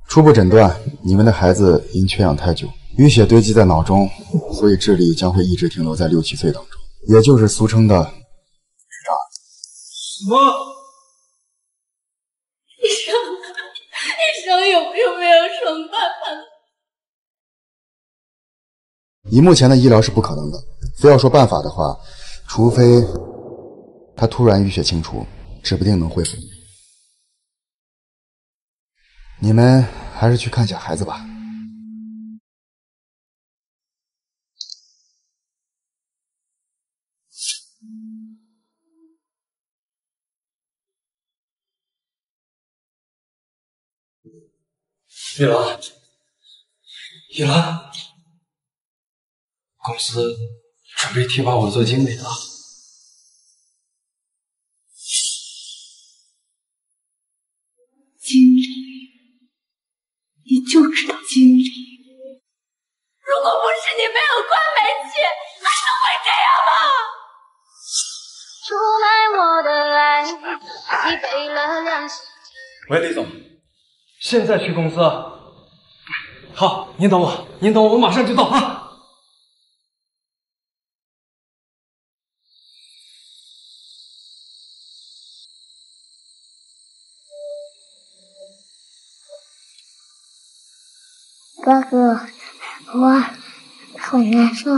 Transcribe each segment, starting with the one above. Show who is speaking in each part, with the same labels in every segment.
Speaker 1: 初步诊断，你们的孩子因缺氧太久，淤血堆积在脑中，所以智力将会一直停留在6、7岁当中，也就是俗称的智障。
Speaker 2: 什么？
Speaker 3: 医生有没有什么办法？
Speaker 1: 以目前的医疗是不可能的，非要说办法的话，除非他突然淤血清除，指不定能恢复。你们还是去看一下孩子吧。
Speaker 2: 玉兰，玉兰，公司准备提拔我做经理了。
Speaker 3: 经理，你就知道经理。如果不是你没有关煤气，还能会这样吗？
Speaker 4: 出卖我的爱，已背了良心。
Speaker 2: 喂，李总，现在去公司。好，您等我，我马上就到啊。
Speaker 4: 哥哥，我很难受。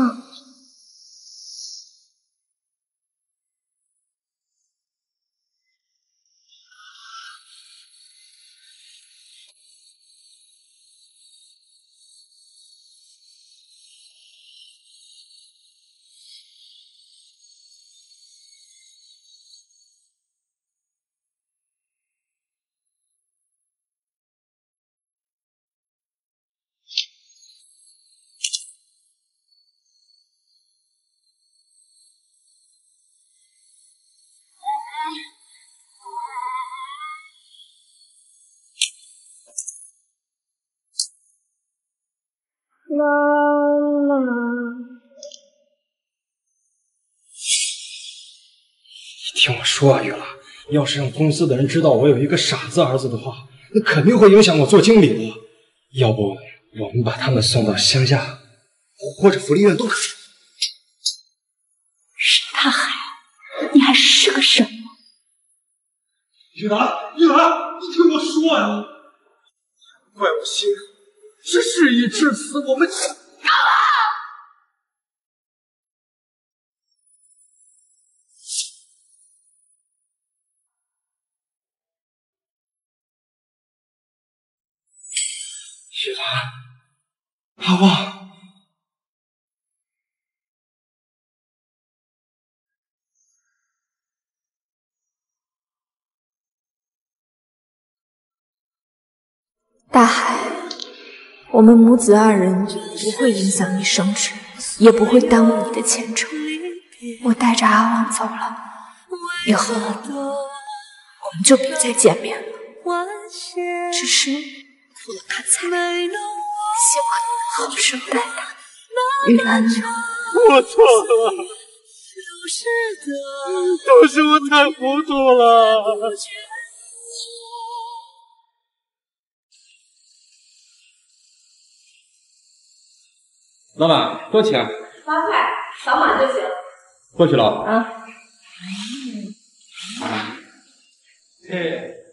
Speaker 4: 妈妈，
Speaker 2: 你听我说啊，玉兰，要是让公司的人知道我有一个傻子儿子的话，那肯定会影响我做经理的。要不我们把他们送到乡下或者福利院都可以。
Speaker 3: 是大海，你还是个什么？
Speaker 2: 玉兰，你听我说啊，怪我心狠，是事已至此，我们干嘛？玉兰，阿旺。
Speaker 3: 大海，我们母子2人不会影响你升职，也不会耽误你的前程。我带着阿旺走了，以后我们就别再见面了。只是除了看彩礼，希望你能好生待他。玉兰流，
Speaker 2: 我错了，都是我太糊涂了。老板，多少钱
Speaker 3: 8块，扫码就行。
Speaker 2: 过去了。
Speaker 3: 啊。
Speaker 2: 嘿。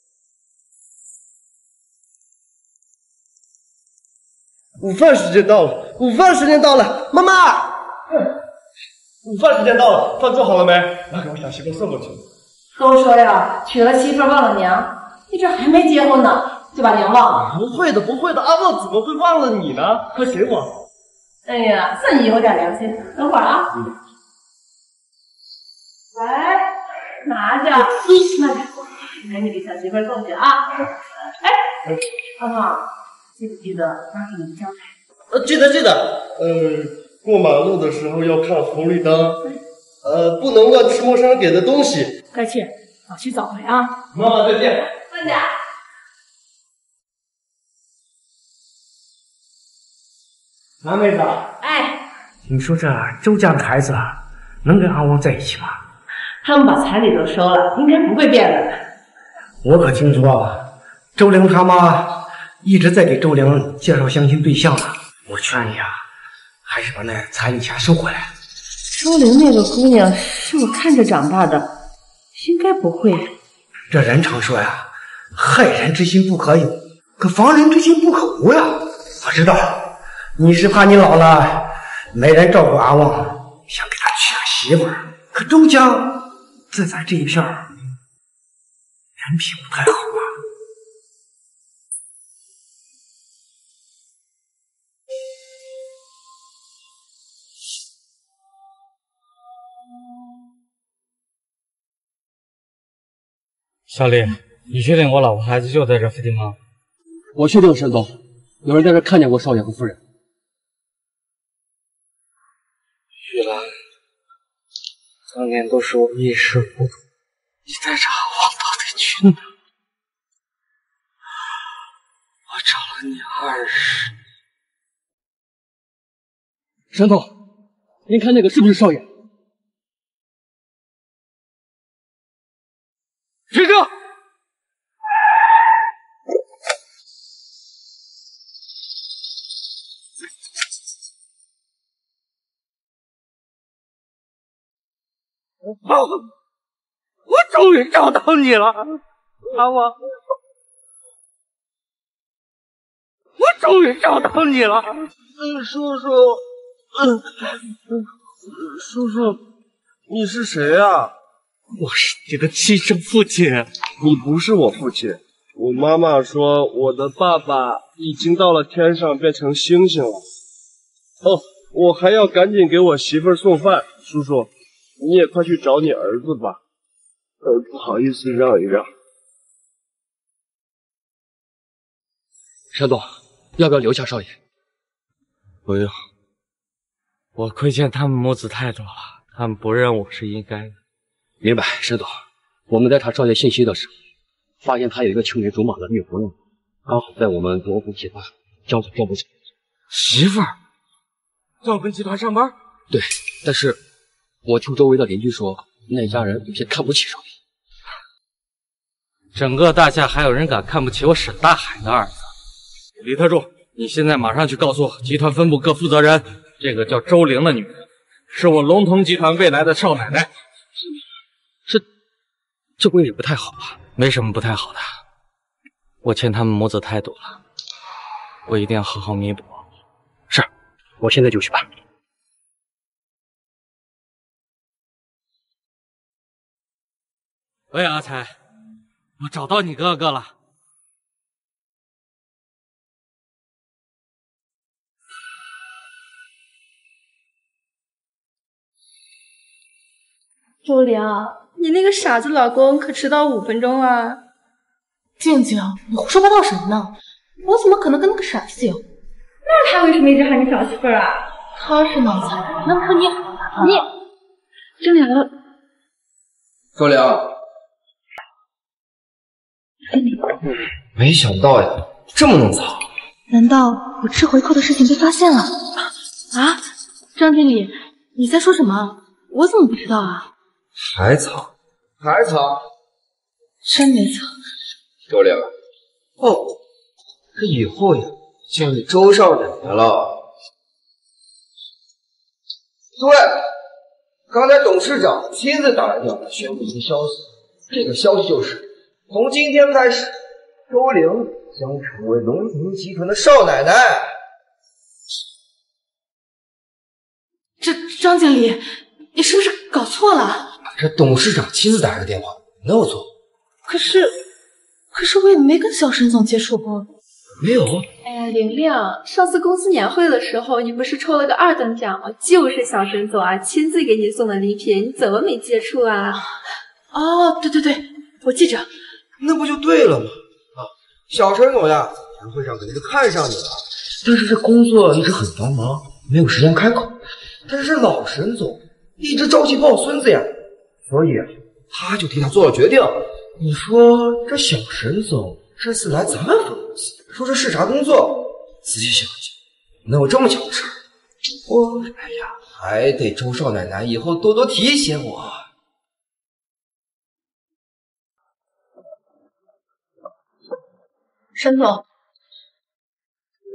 Speaker 5: 午饭时间到了，妈妈！午饭时间到了，饭做好了没？妈给我小媳妇送过去。
Speaker 6: 跟我说呀，娶了媳妇忘了娘，你这还没结婚呢，就把娘忘了？
Speaker 5: 不会的，阿旺怎么会忘了你呢？和谁忘？
Speaker 6: 哎呀，算你有点良心。等会儿啊。来，拿着，慢点，赶紧给小媳妇送去啊！哎，阿旺，记不记得妈给你交代？
Speaker 5: 记得。过马路的时候要看红绿灯，不能乱吃陌生人给的东西。
Speaker 6: 该去，早去早回啊！
Speaker 5: 妈妈再见。
Speaker 6: 慢点。
Speaker 7: 南妹子，
Speaker 6: 哎，
Speaker 7: 听说这周家的孩子能跟阿旺在一起吗？
Speaker 6: 他们把彩礼都收了，应该不会变的。
Speaker 7: 我可听说周玲他妈一直在给周玲介绍相亲对象呢。我劝你啊，还是把那彩礼钱收回来。
Speaker 6: 周玲那个姑娘是我看着长大的，应该不会。
Speaker 7: 这人常说呀，害人之心不可有，可防人之心不可无呀。我知道你是怕你老了没人照顾阿旺，想给他娶个媳妇儿。可周家在咱这一片人品不太好啊。
Speaker 2: 小李，你确定我老婆孩子就在这附近吗？
Speaker 5: 我确定，沈总，有人在这看见过少爷和夫人。
Speaker 2: 玉兰，当年都是我一时糊涂，你带着阿旺到底去哪？我找了你20年。
Speaker 5: 沈总，您看那个是不是少爷？
Speaker 2: 停车！我终于找到你了，阿旺！我终于找到你了，
Speaker 5: 叔叔，叔叔，你是谁啊？
Speaker 2: 我是你的亲生父亲。
Speaker 5: 你不是我父亲，我妈妈说我的爸爸已经到了天上，变成星星了。哦，我还要赶紧给我媳妇儿送饭。叔叔，你也快去找你儿子吧。不好意思，让一让。
Speaker 2: 沈总，要不要留下少爷？不用，我亏欠他们母子太多了，他们不认我是应该的。
Speaker 8: 明白，沈总。我们在查少爷信息的时候，发现他有一个青梅竹马的女朋友，刚好在我们罗湖集团交的招不起。
Speaker 2: 媳妇儿在我们集团上班？
Speaker 8: 对，但是我听周围的邻居说，那家人有些看不起少爷。
Speaker 2: 整个大夏还有人敢看不起我沈大海的儿子？李特助，你现在马上去告诉集团分部各负责人，这个叫周玲的女人是我龙腾集团未来的少奶奶。
Speaker 8: 这不也不太好吧？
Speaker 2: 没什么不太好的，我欠他们母子太多了，我一定要好好弥补。
Speaker 8: 是，我现在就去办。
Speaker 2: 喂，阿才，我找到你哥哥了。
Speaker 3: 周玲，你那个傻子老公可迟到5分钟了。
Speaker 9: 静静，你胡说八道什么呢？我怎么可能跟那个傻子有？
Speaker 3: 那他为什么一直喊你小媳妇儿啊？
Speaker 9: 他是脑残，难不成你？
Speaker 3: 周玲，
Speaker 10: 周玲，没想到呀，这么弄草。
Speaker 9: 难道我吃回扣的事情被发现了？啊，张经理，你在说什么？我怎么不知道啊？
Speaker 10: 海草，海草，
Speaker 9: 真没草。
Speaker 10: 周玲，哦，这以后呀，叫你周少奶奶了。对，刚才董事长亲自打来电话宣布一个消息，这个消息就是从今天开始，周玲将成为龙腾集团的少奶奶。
Speaker 9: 张经理，你是不是搞错了？
Speaker 10: 这董事长亲自打来的电话，能有错？
Speaker 9: 可是我也没跟小沈总接触过。
Speaker 10: 没有。
Speaker 3: 哎呀，玲玲，上次公司年会的时候，你不是抽了个2等奖吗？就是小沈总啊亲自给你送的礼品，你怎么没接触啊？
Speaker 9: 哦，对，我记着。
Speaker 10: 那不就对了吗？小沈总呀，年会上肯定是看上你了，但是这工作一直很繁忙，没有时间开口。但是这老沈总一直着急抱孙子呀，所以他就替他做了决定。你说这小沈总这次来咱们分公司，说是视察工作，仔细想想，能有这么巧的事儿？哎呀，还得周少奶奶以后多多提醒我。
Speaker 9: 沈总，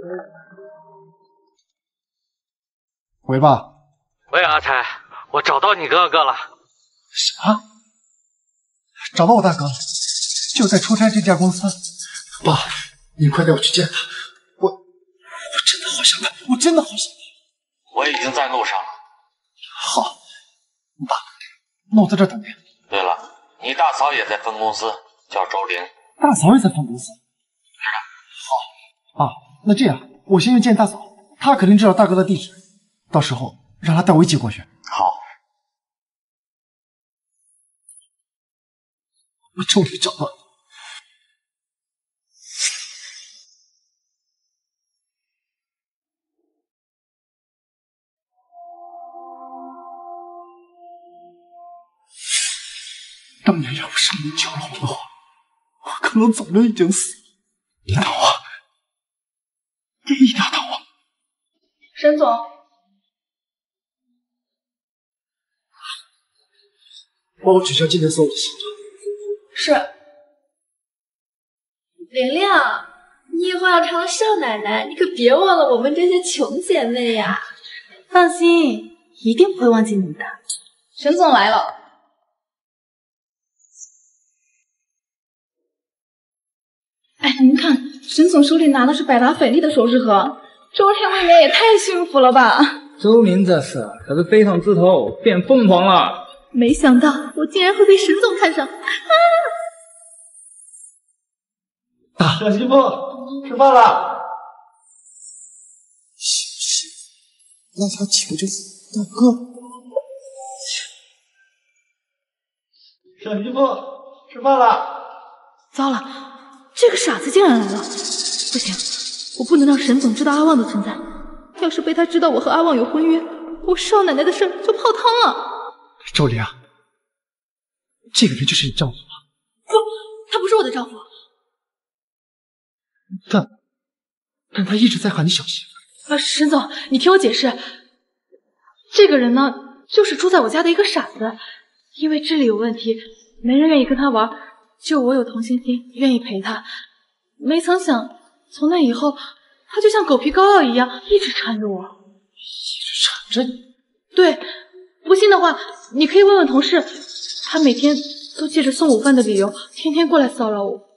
Speaker 2: 喂，爸。
Speaker 11: 喂，阿才，我找到你哥哥了。
Speaker 2: 啥？找到我大哥了？就在出差这家公司。爸，你快带我去见他。我真的好想他，我真的好想他。
Speaker 11: 我已经在路上了。
Speaker 2: 好，爸，那我在这等你。
Speaker 11: 对了，你大嫂也在分公司，叫周玲。
Speaker 2: 大嫂也在分公司。好啊，那这样，我先去见大嫂，她肯定知道大哥的地址，到时候让她带我一起过去。
Speaker 11: 好。
Speaker 2: 我终于找到你。当年要不是你救了我的话，我可能早就已经死了。你等我，你一定要等我。
Speaker 9: 沈总，
Speaker 2: 帮我取消今天所有的行程。
Speaker 9: 是。
Speaker 3: 玲玲，你以后要成了少奶奶，你可别忘了我们这些穷姐妹呀。
Speaker 9: 放心，一定不会忘记你的。沈总来了。哎，您看，沈总手里拿的是百达翡丽的首饰盒，周天未免也太幸福了吧！
Speaker 12: 周明这次可是飞上枝头变凤凰了。
Speaker 9: 没想到我竟然会被沈总看上。
Speaker 2: 小媳妇，吃饭了。小媳妇，那他岂不就是大哥？小媳妇，吃饭了。
Speaker 9: 糟了，这个傻子竟然来了！不行，我不能让沈总知道阿旺的存在。要是被他知道我和阿旺有婚约，我少奶奶的事儿就泡汤了。
Speaker 2: 周玲，这个人就是你丈夫吗？
Speaker 9: 不，他不是我的丈夫。
Speaker 2: 但他一直在喊你小媳妇。
Speaker 9: 沈总，你听我解释。这个人呢，就是住在我家的一个傻子，因为智力有问题，没人愿意跟他玩，就我有同情心，愿意陪他。没曾想，从那以后，他就像狗皮膏药一样，一直缠着我。
Speaker 2: 一直缠着你？
Speaker 9: 对，不信的话，你可以问问同事，他每天都借着送午饭的理由，天天过来骚扰我。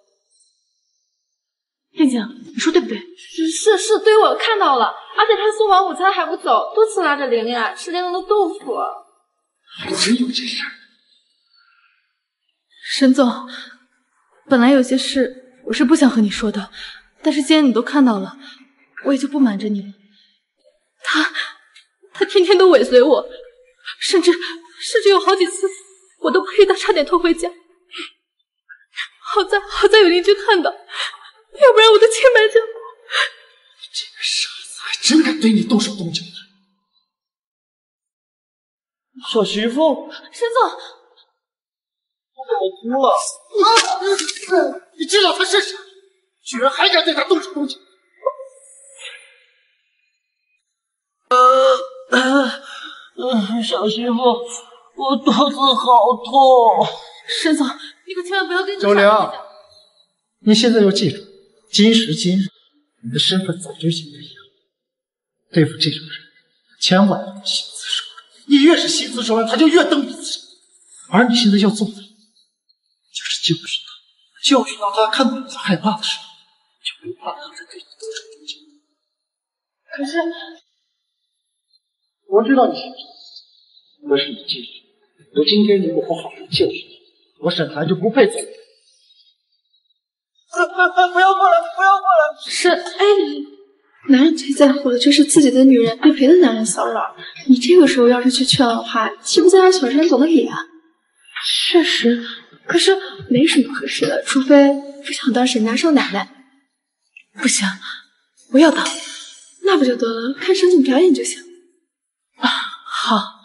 Speaker 9: 静静，你说对不对？
Speaker 3: 是，对，我看到了，而且他送完午餐还不走，多次拉着玲玲啊吃玲玲的豆腐。
Speaker 2: 还真有这事儿。
Speaker 9: 沈总，本来有些事我是不想和你说的，但是既然你都看到了，我也就不瞒着你了。他天天都尾随我，甚至有好几次我都亏他差点偷回家。好在有邻居看到，要不然我的清白就……
Speaker 2: 这个傻子还真敢对你动手动脚的。
Speaker 5: 小媳妇，
Speaker 9: 沈总，
Speaker 5: 我哭了。
Speaker 2: 你知道他是谁？居然还敢对他动手动脚！
Speaker 5: 小媳妇，我肚子好痛。
Speaker 9: 沈总，你可千万不要跟
Speaker 2: 周玲，你现在要记住，今时今日，你的身份早就已经不一样了。对付这种人，千万不能心慈手软。你越是心慈手软，他就越蹬鼻子。而你现在要做的，就是教训他，教训到他看到他害怕的时候，就不怕他再对你动手动脚。
Speaker 9: 可是，
Speaker 2: 我知道你心疼，可是你记住，我今天如果不好好教训你，我沈寒就不配走。不要过来！不要过来！
Speaker 3: 是，男人最在乎的就是自己的女人被别的男人骚扰。你这个时候要是去劝的话，岂不在让小沈总的脸？确实，可是没什么可是的，除非不想当沈家少奶奶。
Speaker 9: 不行，我要当。
Speaker 3: 那不就得了？看沈总表演就行。
Speaker 9: 好。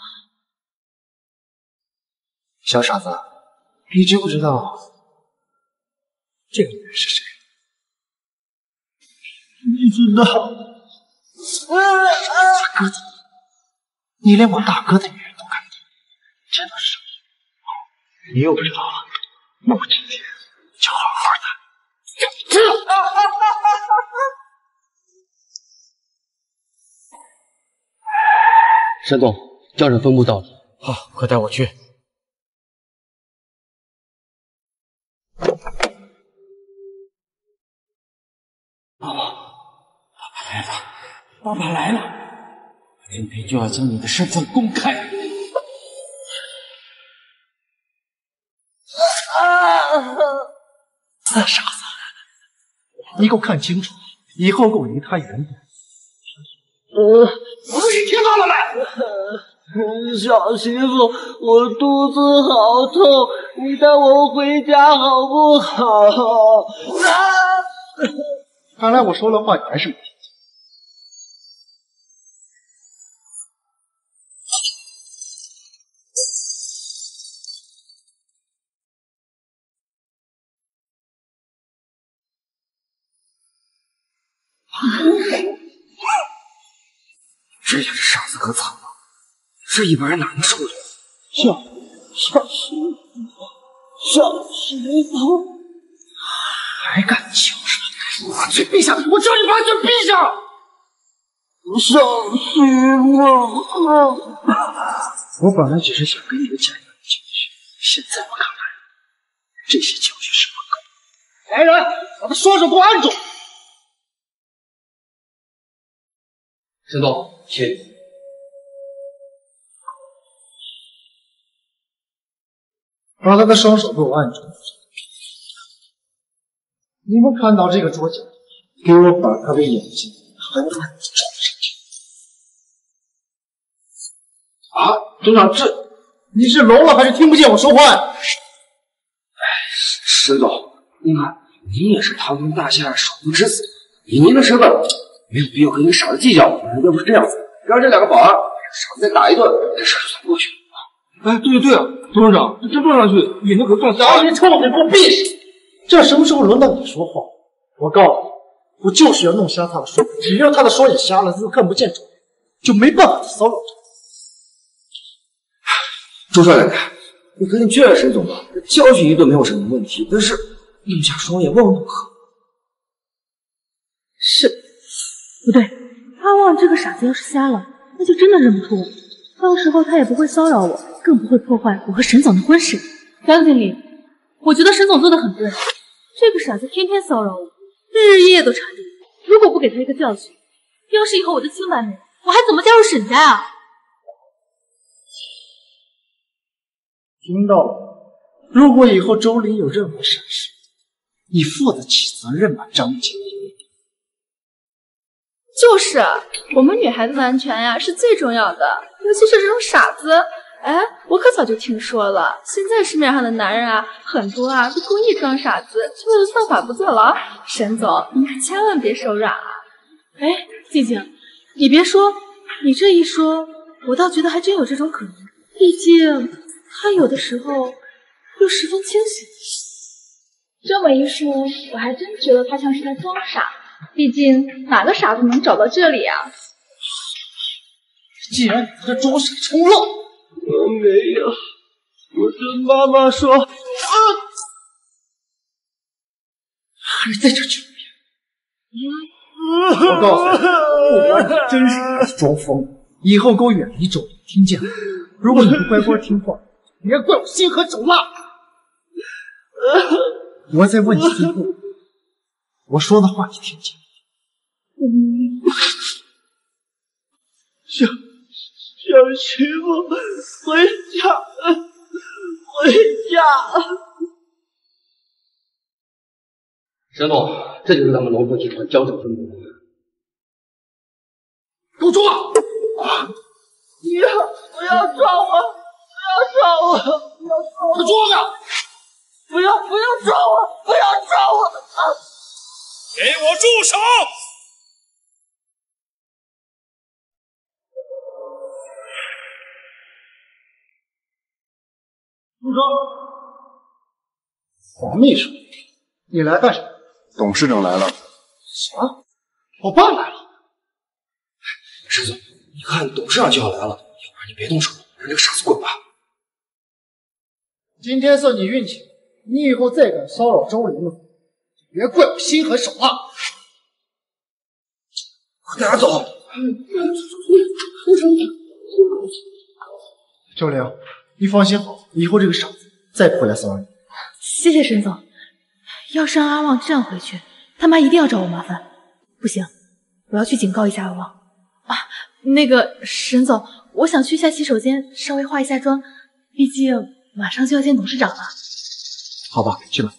Speaker 2: 小傻子，你知不知道这个女人是谁？你知道？大哥的，你连我大哥的女人都敢动，真的是你又不知道了。那我今天就好好的让你知道。
Speaker 8: 沈总，江省分部到了。
Speaker 2: 好，快带我去。
Speaker 13: 爸爸来了，今天就要将你的身份公开。
Speaker 7: 傻子，你给我看清楚，以后给我离他远点。你听到了没？
Speaker 5: 小媳妇，我肚子好痛，你带我回家好不好？
Speaker 7: 看来我说的话你还是没听见。
Speaker 10: 这下这傻子可惨了，这一般人哪能受得了？
Speaker 5: 小媳妇，
Speaker 7: 还敢叫什么？把嘴闭下！我叫你把嘴闭下！
Speaker 5: 小媳妇，
Speaker 7: 我本来只是想给你个简单的教训，现在我看来，这些教训是不够。来人，把他双手给我按住！
Speaker 8: 沈总，请。
Speaker 7: 把他的双手给我按住。你们看到这个桌角，给我把他的眼睛狠狠地撞上去。啊，队长，这你是聋了还是听不见我说话呀？
Speaker 10: 沈总，您看，您也是唐村大厦守护之子，以您的身份，没有必要和一个傻子计较。要不是这样子，让这两个保安把傻子再打一顿，这事就算过去了。
Speaker 2: 哎，对啊，董事长，这撞上去眼睛可撞瞎了。
Speaker 7: 你臭嘴给我闭上！这什么时候轮到你说话？我告诉你，我就是要弄瞎他的双眼，只要他的双眼瞎了，就看不见主人，就没办法骚扰他。
Speaker 10: 周少奶奶，你赶紧劝劝沈总吧，教训一顿没有什么问题，但是弄瞎双眼忘怒可。
Speaker 9: 是，不对，阿旺这个傻子要是瞎了，那就真的认不出我，到时候他也不会骚扰我，更不会破坏我和沈总的婚事。张经理，我觉得沈总做的很对，这个傻子天天骚扰我，日日夜夜都缠着我，如果不给他一个教训，要是以后我的清白没了，我还怎么加入沈家啊？
Speaker 7: 听到了，如果以后周里有任何闪失，你负得起责任吗，张经理？
Speaker 3: 就是，我们女孩子的安全呀是最重要的，尤其是这种傻子。哎，我可早就听说了，现在市面上的男人啊，很多啊都故意装傻子，就为了算法不坐牢。沈总，你可千万别手软啊！
Speaker 9: 哎，静静，你别说，你这一说，我倒觉得还真有这种可能。毕竟他有的时候又十分清醒。
Speaker 3: 这么一说，我还真觉得他像是在装傻。毕竟哪个傻子能找到这里啊？
Speaker 7: 既然你在这装傻充愣，
Speaker 5: 我没有，我跟妈妈说，
Speaker 7: 还在这狡辩。我告诉你，不管你真是还是装疯，以后给我远离周里，听见了？如果你不乖乖听话，别怪我心狠手辣。我再问你最后，我说的话你听见没？
Speaker 5: 小媳妇，回家，回家。
Speaker 8: 沈总，这就是咱们龙凤集团江省分部。
Speaker 7: 给我住！
Speaker 5: 不要抓我！不要抓我！不要抓我！
Speaker 7: 给我住着！
Speaker 5: 不要抓我！不要抓我！
Speaker 14: 给我住手！
Speaker 7: 住手！黄秘书，你来干什么？
Speaker 1: 董事长来了。
Speaker 7: 啥？我爸来了。
Speaker 10: 沈总，你看董事长就要来了，要不然你别动手，让这个傻子滚吧。
Speaker 7: 今天算你运气，你以后再敢骚扰周玲了，别怪我心狠手辣。
Speaker 10: 快带他走！
Speaker 15: 周玲，你放心好，以后这个傻子再不会来骚扰你。
Speaker 9: 谢谢沈总。要是让阿旺这样回去，他妈一定要找我麻烦。不行，我要去警告一下阿旺。啊，那个沈总，我想去一下洗手间，稍微化一下妆，毕竟马上就要见董事长了。
Speaker 15: 好吧，去吧。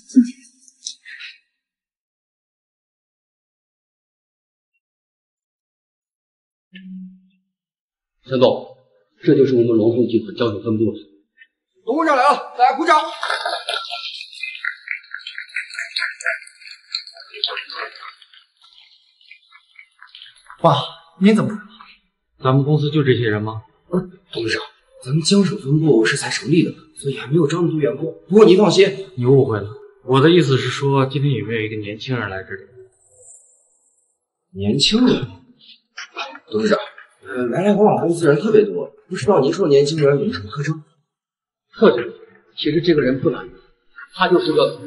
Speaker 8: 沈总，这就是我们龙凤集团销售分部了。
Speaker 10: 董事长来了，大家鼓掌。
Speaker 15: 爸，您怎么？
Speaker 12: 咱们公司就这些人吗？
Speaker 10: 董事长，咱们江省分部是才成立的，所以还没有招那么多员工。不过您放心，
Speaker 12: 你误会了，我的意思是说，今天有没有一个年轻人来这里？
Speaker 10: 年轻人？董事长，来来往往公司人特别多，不知道您说的年轻人有什么特征？
Speaker 8: 特征？其实这个人不难，他就是个……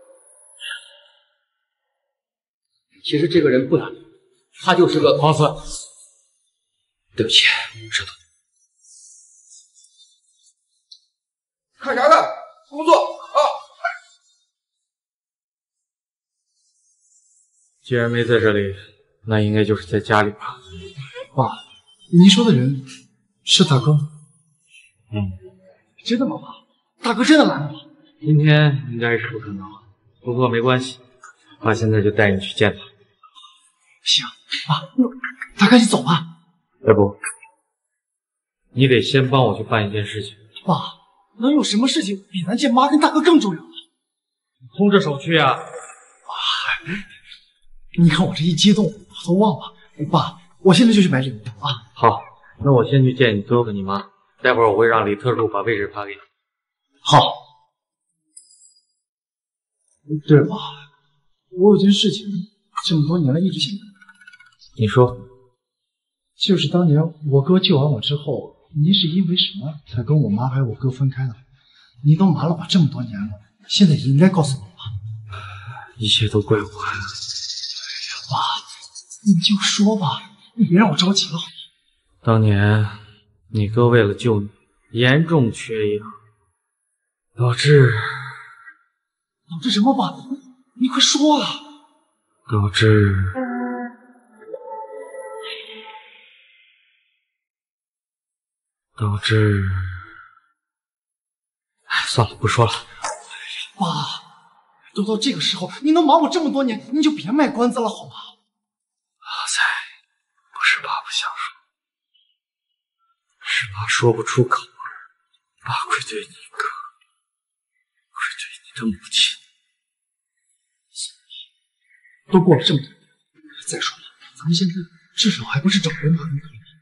Speaker 8: 其实这个人不难，他就是个……
Speaker 12: 黄四，
Speaker 10: 对不起，知道。看啥看？工作啊！
Speaker 12: 既然没在这里，那应该就是在家里吧？
Speaker 15: 爸，您说的人是大哥吗？真的吗，爸？大哥真的来了吗？
Speaker 12: 今天应该是不可能，不过没关系，爸现在就带你去见他。
Speaker 15: 行，爸，咱赶紧走吧。
Speaker 12: 要不，你得先帮我去办一件事情。
Speaker 15: 爸，能有什么事情比咱见妈跟大哥更重要？
Speaker 12: 空着手去呀！
Speaker 15: 你看我这一激动，我都忘了。爸，我现在就去买礼物啊。
Speaker 12: 好，那我先去见你哥和你妈，待会儿我会让李特助把位置发给你。
Speaker 15: 好。对了，爸，我有件事情这么多年了一直想问。
Speaker 12: 你说。
Speaker 15: 就是当年我哥救完我之后，您是因为什么才跟我妈还有我哥分开的？您都瞒了我这么多年了，现在也应该告诉我吧。
Speaker 12: 一切都怪我。
Speaker 15: 爸，你就说吧，你别让我着急了。
Speaker 12: 当年你哥为了救你，严重缺氧，导致
Speaker 15: 什么爸？你快说啊！
Speaker 12: 导致算了，不说了。
Speaker 15: 爸，都到这个时候，您都瞒我这么多年，您就别卖关子了好吗？
Speaker 12: 阿才，不是爸不想说，是爸说不出口。爸愧对你哥，愧对你的母亲。
Speaker 15: 都过了这么多年，再说了，咱们现在至少还不是找人吗？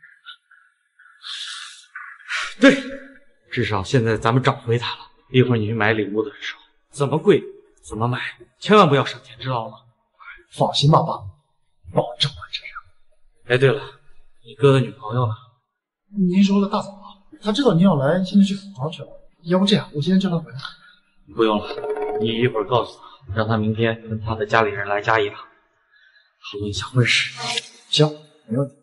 Speaker 12: 对，至少现在咱们找回他了。一会儿你去买礼物的时候，怎么贵怎么买，千万不要省钱，知道了吗？
Speaker 15: 放心吧，爸，保证会这样。
Speaker 12: 哎，对了，你哥的女朋友呢？
Speaker 15: 您说了，大嫂她知道您要来，现在去服装去了。要不这样，我今天叫她回来。
Speaker 12: 不用了，你一会儿告诉她，让她明天跟她的家里人来家一趟，讨论一下婚事。
Speaker 15: 行，没问题。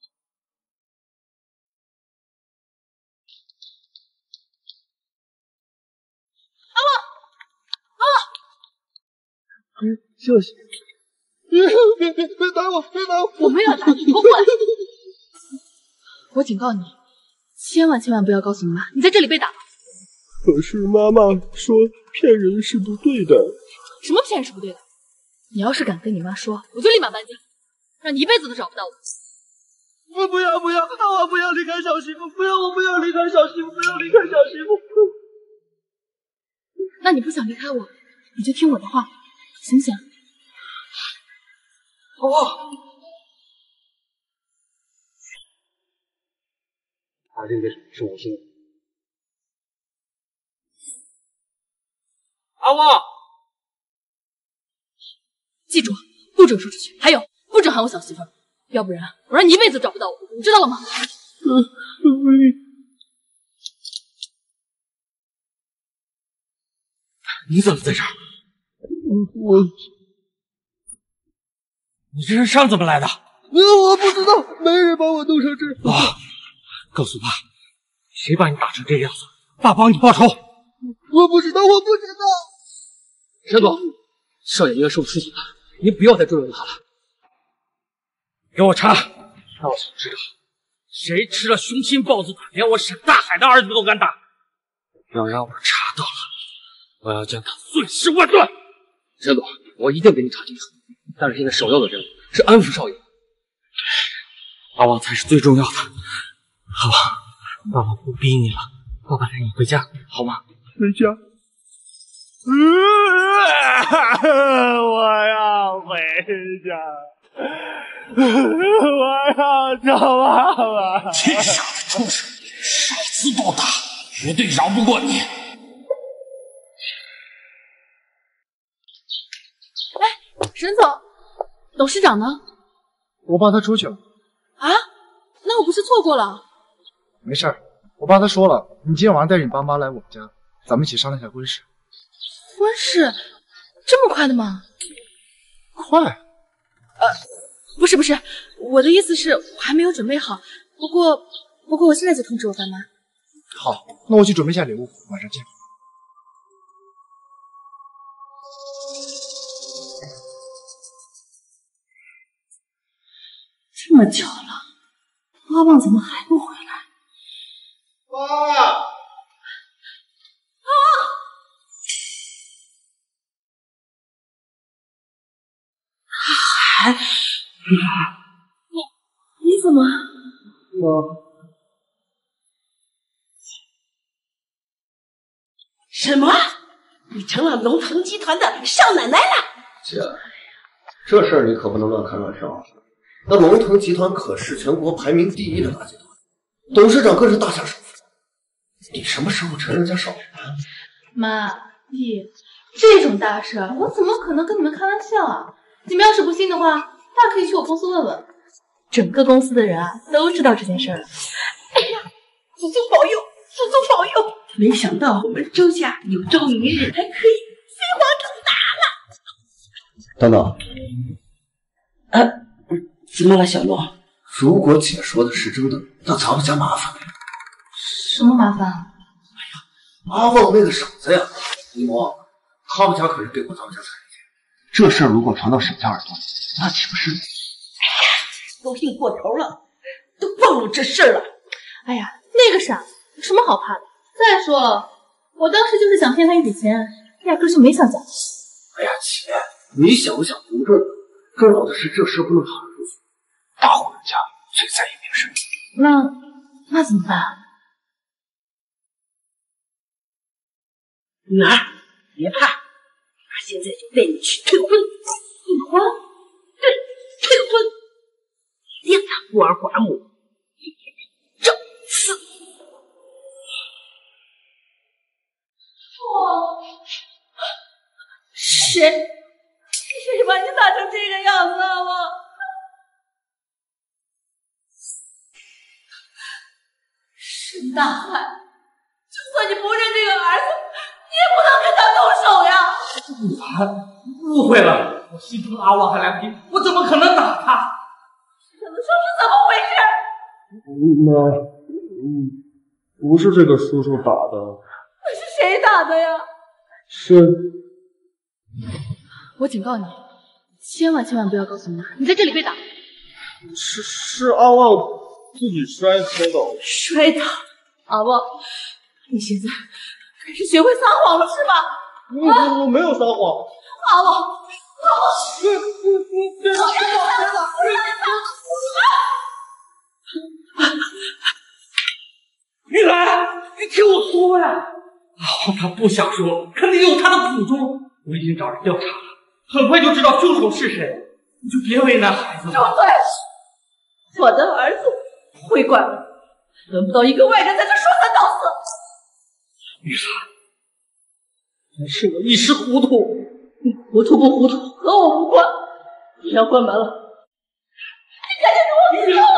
Speaker 5: 小心！别打我！别打我！
Speaker 9: 我没有打你，给我过来！我警告你，千万不要告诉你妈，你在这里被打了。
Speaker 5: 可是妈妈说骗人是不对的。
Speaker 9: 什么骗人是不对的？你要是敢跟你妈说，我就立马搬家，让你一辈子都找不到我。
Speaker 5: 我不要！我不要离开小媳妇！我不要离开小媳妇！不要离开小媳妇！
Speaker 9: 那你不想离开我，你就听我的话。行不行？
Speaker 8: 他这个是我心。
Speaker 12: 阿旺，
Speaker 9: 记住，不准说出去，还有不准喊我小媳妇儿，要不然我让你一辈子找不到我，你知道了吗？
Speaker 12: 你怎么在这儿？你这身伤怎么来的？
Speaker 5: 我不知道，没人把我弄成这样。
Speaker 2: 告诉爸，谁把你打成这个样子？爸帮你报仇。
Speaker 5: 我不知道，我不知道。
Speaker 8: 沈总，少爷应该受刺激了，您不要再追问他了。
Speaker 2: 给我查！那我想知道，谁吃了雄心豹子胆，连我沈大海的儿子都敢打？要让我查到了，我要将他碎尸万段。
Speaker 8: 沈总，我一定给你查清楚。但是现在首要的任务是安抚少爷。
Speaker 2: 阿旺才是最重要的。好吧，爸爸不逼你了，爸爸带你回家，好吗？
Speaker 5: 回家。我要回家，我要找爸爸。
Speaker 13: 这小子畜生，少自多大，绝对饶不过你。
Speaker 9: 沈总，董事长呢？
Speaker 15: 我帮他出去了。
Speaker 9: 啊？那我不是错过了？
Speaker 15: 没事儿，我帮他说了，你今天晚上带着你爸妈来我们家，咱们一起商量一下婚事。
Speaker 9: 婚事这么快的吗？
Speaker 15: 快？
Speaker 9: 不是，我的意思是我还没有准备好。不过我现在就通知我爸妈。
Speaker 15: 好，那我去准备一下礼物，晚上见。
Speaker 6: 这么久了，阿旺怎么还不回来？
Speaker 5: 爸！
Speaker 6: 大海，你怎么？什么？你成了龙腾集团的少奶奶了？
Speaker 16: 姐，这事儿你可不能乱开乱上。那龙腾集团可是全国排名第1的大集团，董事长更是大下手夫。你什么时候成人家少奶奶？
Speaker 9: 妈，弟，这种大事我怎么可能跟你们开玩笑啊？你们要是不信的话，大可以去我公司问问，整个公司的人啊都知道这件事了。
Speaker 6: 哎呀，祖宗保佑，祖宗保佑！没想到我们周家有朝一日还可以飞黄腾达了。
Speaker 16: 等等，
Speaker 6: 怎么了，小洛？
Speaker 16: 如果姐说的是真的，那咱们家麻烦了。
Speaker 9: 什么麻烦？
Speaker 16: 阿旺那个婶子呀，你忘了，他们家可是对过咱们家彩礼钱。这事儿如果传到沈家耳朵里，那岂不是……
Speaker 6: 都硬过头了，都暴露这事儿了。
Speaker 9: 哎呀，那个傻子有什么好怕的？再说了，我当时就是想骗他一笔钱，压根就没想讲。
Speaker 16: 哎呀，姐，你想不想不重要，重要的是这事不能传出去。大户人家最在意名声。
Speaker 9: 那怎么办？
Speaker 6: 女儿，别怕，爸现在就带你去退婚。退婚？对，退婚，一定要孤儿寡母，正次。谁把你打成这个样子啊？沈大海，就算你不认这个儿子，你也不能跟他动手呀！
Speaker 2: 女儿，误会了，我心疼阿旺还来不及，我怎么可能打他？
Speaker 6: 可能说是怎么回事？
Speaker 5: 妈，不是这个叔叔打的。
Speaker 6: 那是谁打的呀？
Speaker 5: 是。
Speaker 9: 我警告你，千万不要告诉妈，你在这里被打。
Speaker 5: 是阿旺自己摔倒。
Speaker 6: 摔倒？阿旺，你现在开始学会撒谎了是吧？
Speaker 5: 我没有撒谎。
Speaker 6: 阿旺，
Speaker 5: 别打！
Speaker 2: 玉兰，你听我说呀！阿旺他不想说，肯定有他的苦衷。我已经找人调查了，很快就知道凶手是谁。你就别为难孩子了。
Speaker 6: 住嘴！我的儿子会管的，轮不到一个外人在这说三道四。
Speaker 2: 玉兰，那是我一时糊涂。
Speaker 6: 你糊涂不糊涂和我无关。你要关门了，你赶紧给我闭上！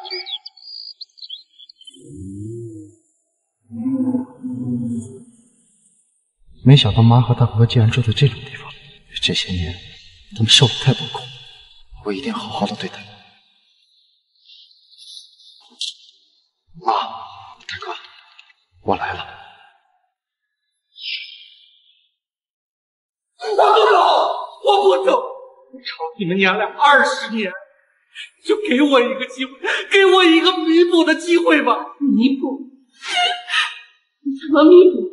Speaker 15: 没想到妈和大哥竟然住在这种地方，这些年他们受的太多苦，我一定好好的对待。妈。
Speaker 8: 我来了。
Speaker 13: 我不走，我不走！我吵你们娘俩20年，就给我一个机会，给我一个弥补的机会吧！
Speaker 6: 弥补？你怎么弥补？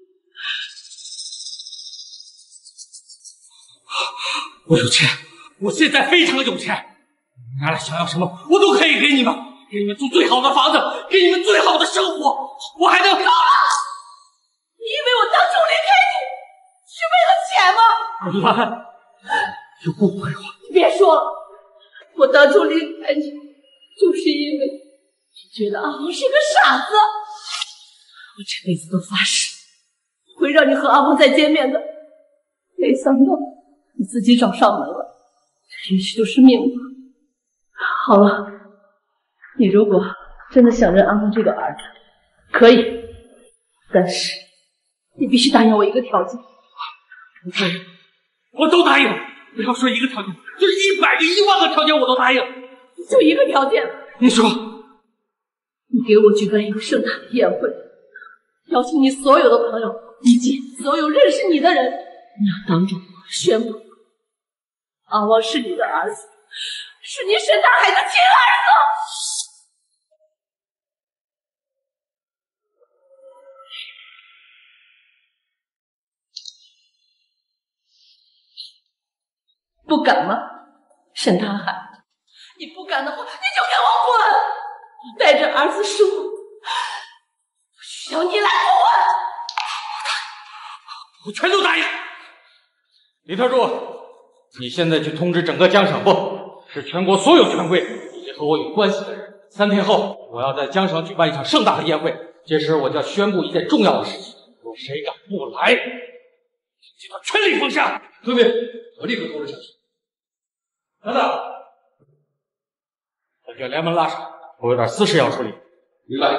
Speaker 13: 我有钱，我现在非常有钱，你们俩想要什么，我都可以给你们，给你们住最好的房子，给你们最好的生活，我还能……
Speaker 6: 够了！你以为我当初离开你是为了钱吗？
Speaker 13: 兰，有误会了。
Speaker 6: 你别说了，我当初离开你，就是因为你觉得阿王是个傻子。我这辈子都发誓，不会让你和阿王再见面的。没想到你自己找上门了，这也许就是命吧。好了，你如果真的想认阿王这个儿子，可以，但是你必须答应我一个条件。
Speaker 13: 我答应，我都答应。不要说一个条件，就是100个1万个条件我都答应。
Speaker 6: 就一个条件。
Speaker 13: 你说，
Speaker 6: 你给我举办一个盛大的宴会，邀请你所有的朋友以及所有认识你的人，你要当着我宣布，阿王是你的儿子，是你沈大海的亲儿子。不敢吗，沈大海？你不敢的话，你就给我滚！我带着儿子生活，不需要你来过问。
Speaker 13: 我全都答应。李特助，你现在去通知整个江省部，是全国所有权贵以及和我有关系的人，3天后我要在江省举办一场盛大的宴会，届时我就要宣布一件重要的事情，若谁敢不来，集团全力封杀。遵命，我立刻通知下去。等等，本卷连门拉上，我有点私事要处理。
Speaker 16: 明白。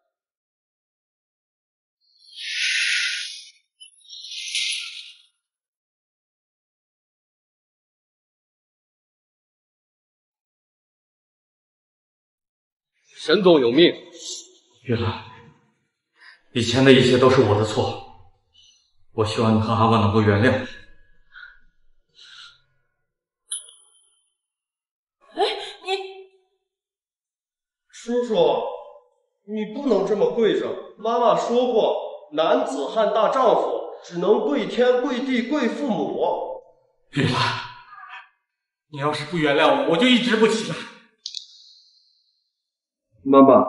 Speaker 8: 沈总有命。
Speaker 13: 玉兰，以前的一切都是我的错，我希望你和阿万能够原谅我。
Speaker 16: 叔叔，你不能这么跪着。妈妈说过，男子汉大丈夫只能跪天、跪地、跪父母。
Speaker 13: 玉兰，你要是不原谅我，我就一直不起来。
Speaker 16: 妈妈，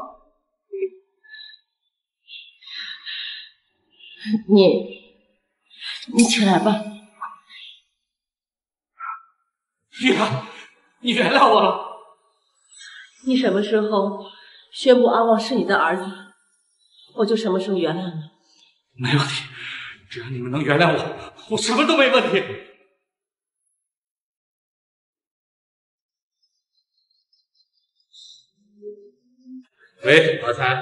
Speaker 6: 你起来吧。
Speaker 13: 玉兰，你原谅我了。
Speaker 6: 你什么时候宣布阿旺是你的儿子，我就什么时候原谅你。
Speaker 13: 没问题，只要你们能原谅我，我什么都没问题。喂，阿才。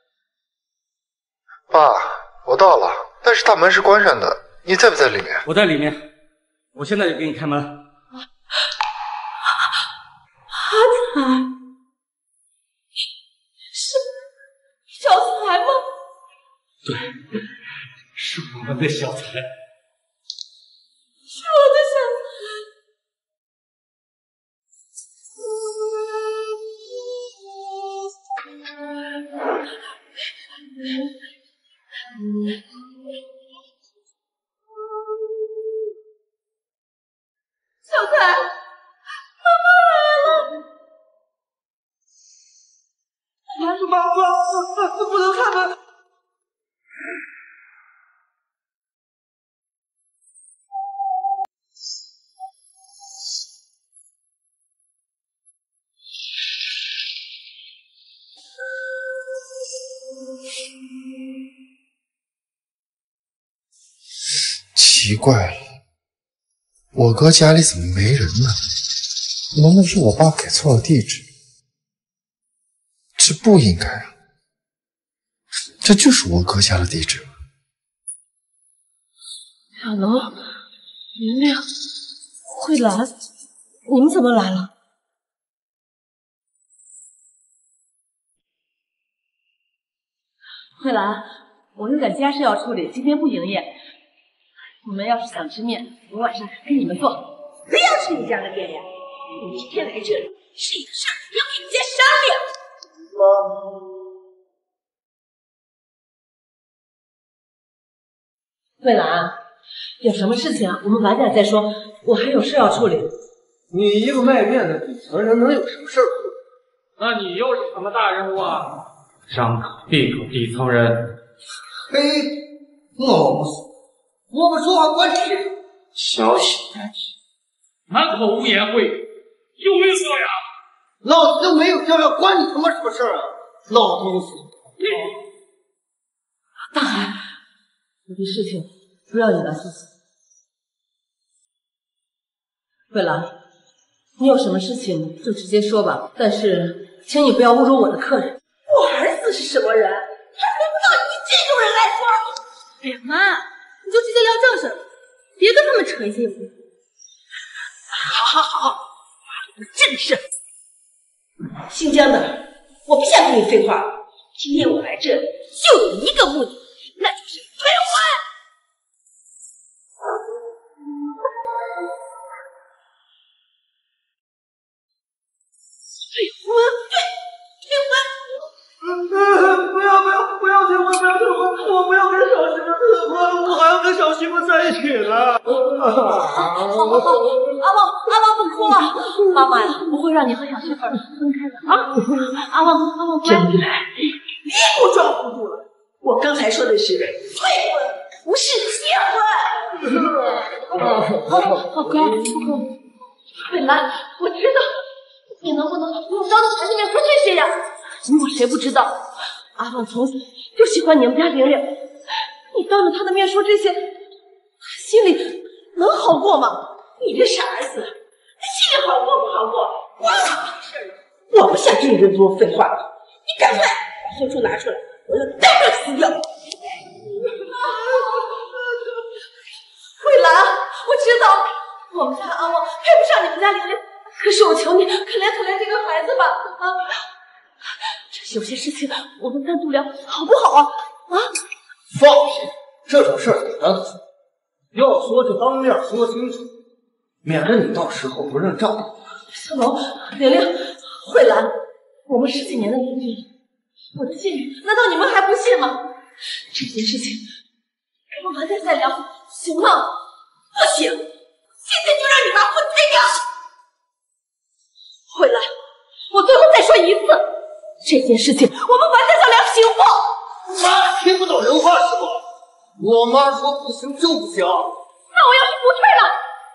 Speaker 17: 爸，我到了，但是大门是关上的，你在不在里面？
Speaker 13: 我在里面，我现在就给你开门。
Speaker 6: 阿才，是小才吗？
Speaker 13: 对，是我们的小才。
Speaker 6: 是我的小才。小才，妈妈来了！
Speaker 10: 妈，不能开门！
Speaker 17: 奇怪，我哥家里怎么没人呢？难道是我爸给错了地址？这不应该啊！这就是我哥家的地址。
Speaker 6: 小龙、明明、慧兰，你们怎么来了？慧兰， 我有点家事要处理，今天不营业。你们要是想吃面，我晚上给你们做。不要吃你家的面呀！你今天来这里是你的事儿，要给人家商量。慧兰，有什么事情啊？我们晚点再说，我还有事要处理。
Speaker 10: 你一个卖面的底层人，能有什么事儿？
Speaker 13: 那你又是什么大人物啊？张口闭口底层人。
Speaker 10: 嘿，老子，我们说话关你屁事！
Speaker 13: 小心点，满口污言秽语，有没有教养？
Speaker 10: 老子就没有教养，关你他妈什么事儿啊！老东西！
Speaker 6: 大海，我的事情不要你来负责。慧兰，你有什么事情就直接说吧，但是请你不要侮辱我的客人。我儿子是什么人？还轮不到你这种人来说。
Speaker 9: 哎呀妈，你就直接要正事，别跟他们扯一些有的。
Speaker 6: 好，正事。姓江的，我不想跟你废话。今天我来这里就有一个目的，那就是退婚。退婚！
Speaker 10: 不要退婚！我不要跟小媳妇退婚，我还要跟小媳妇在一起呢。
Speaker 6: 阿旺不哭啊！妈妈呀，不会让你和小媳妇分开的啊！阿旺，真来，你给我装糊涂了！我刚才说的是退婚，不是结婚。好乖，不哭。慧兰，我知道，你能不能用张的牌子面说这些呀？我谁不知道？阿旺从小就喜欢你们家玲玲，你当着他的面说这些，心里能好过吗？你这傻儿子，心里好过不好过？关我屁事儿！我不想听你这么多废话，你赶快把婚书拿出来，我要当场撕掉！慧兰，我知道我们家阿旺配不上你们家玲玲，可是我求你可怜可怜这个孩子吧！啊！有些事情我们单独聊，好不好啊？
Speaker 10: 放屁！这种事儿得单独说，要说就当面说清楚，免得你到时候不认账。
Speaker 6: 小龙、玲玲、慧兰，我们10几年的邻居，我的信誉难道你们还不信吗？这件事情我们晚点再聊，行吗？不行，现在就让你把婚推掉！慧兰，我最后再说一次。这件事情我们晚点再聊，行不？
Speaker 10: 妈听不懂人话是吧？我妈说不行就不行。
Speaker 6: 那我要是不退了，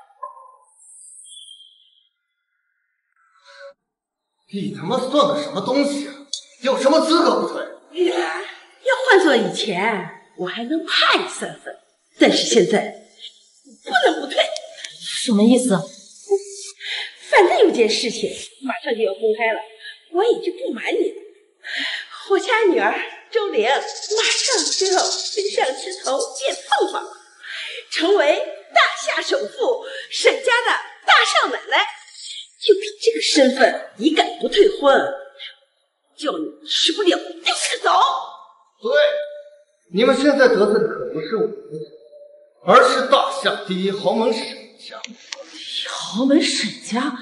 Speaker 10: 你他妈算个什么东西啊？有什么资格不退？
Speaker 6: 玉兰，要换做以前，我还能怕你3分，但是现在不能不退。什么意思？反正有件事情马上就要公开了，我也就不瞒你了。我家女儿周玲马上就要飞上枝头见凤凰，成为大夏首富沈家的大少奶奶。就凭这个身份，你敢不退婚，叫你吃不了丢着走。
Speaker 10: 对，你们现在得罪的可不是我们家，而是大夏第一豪门沈家。
Speaker 6: 豪门沈家？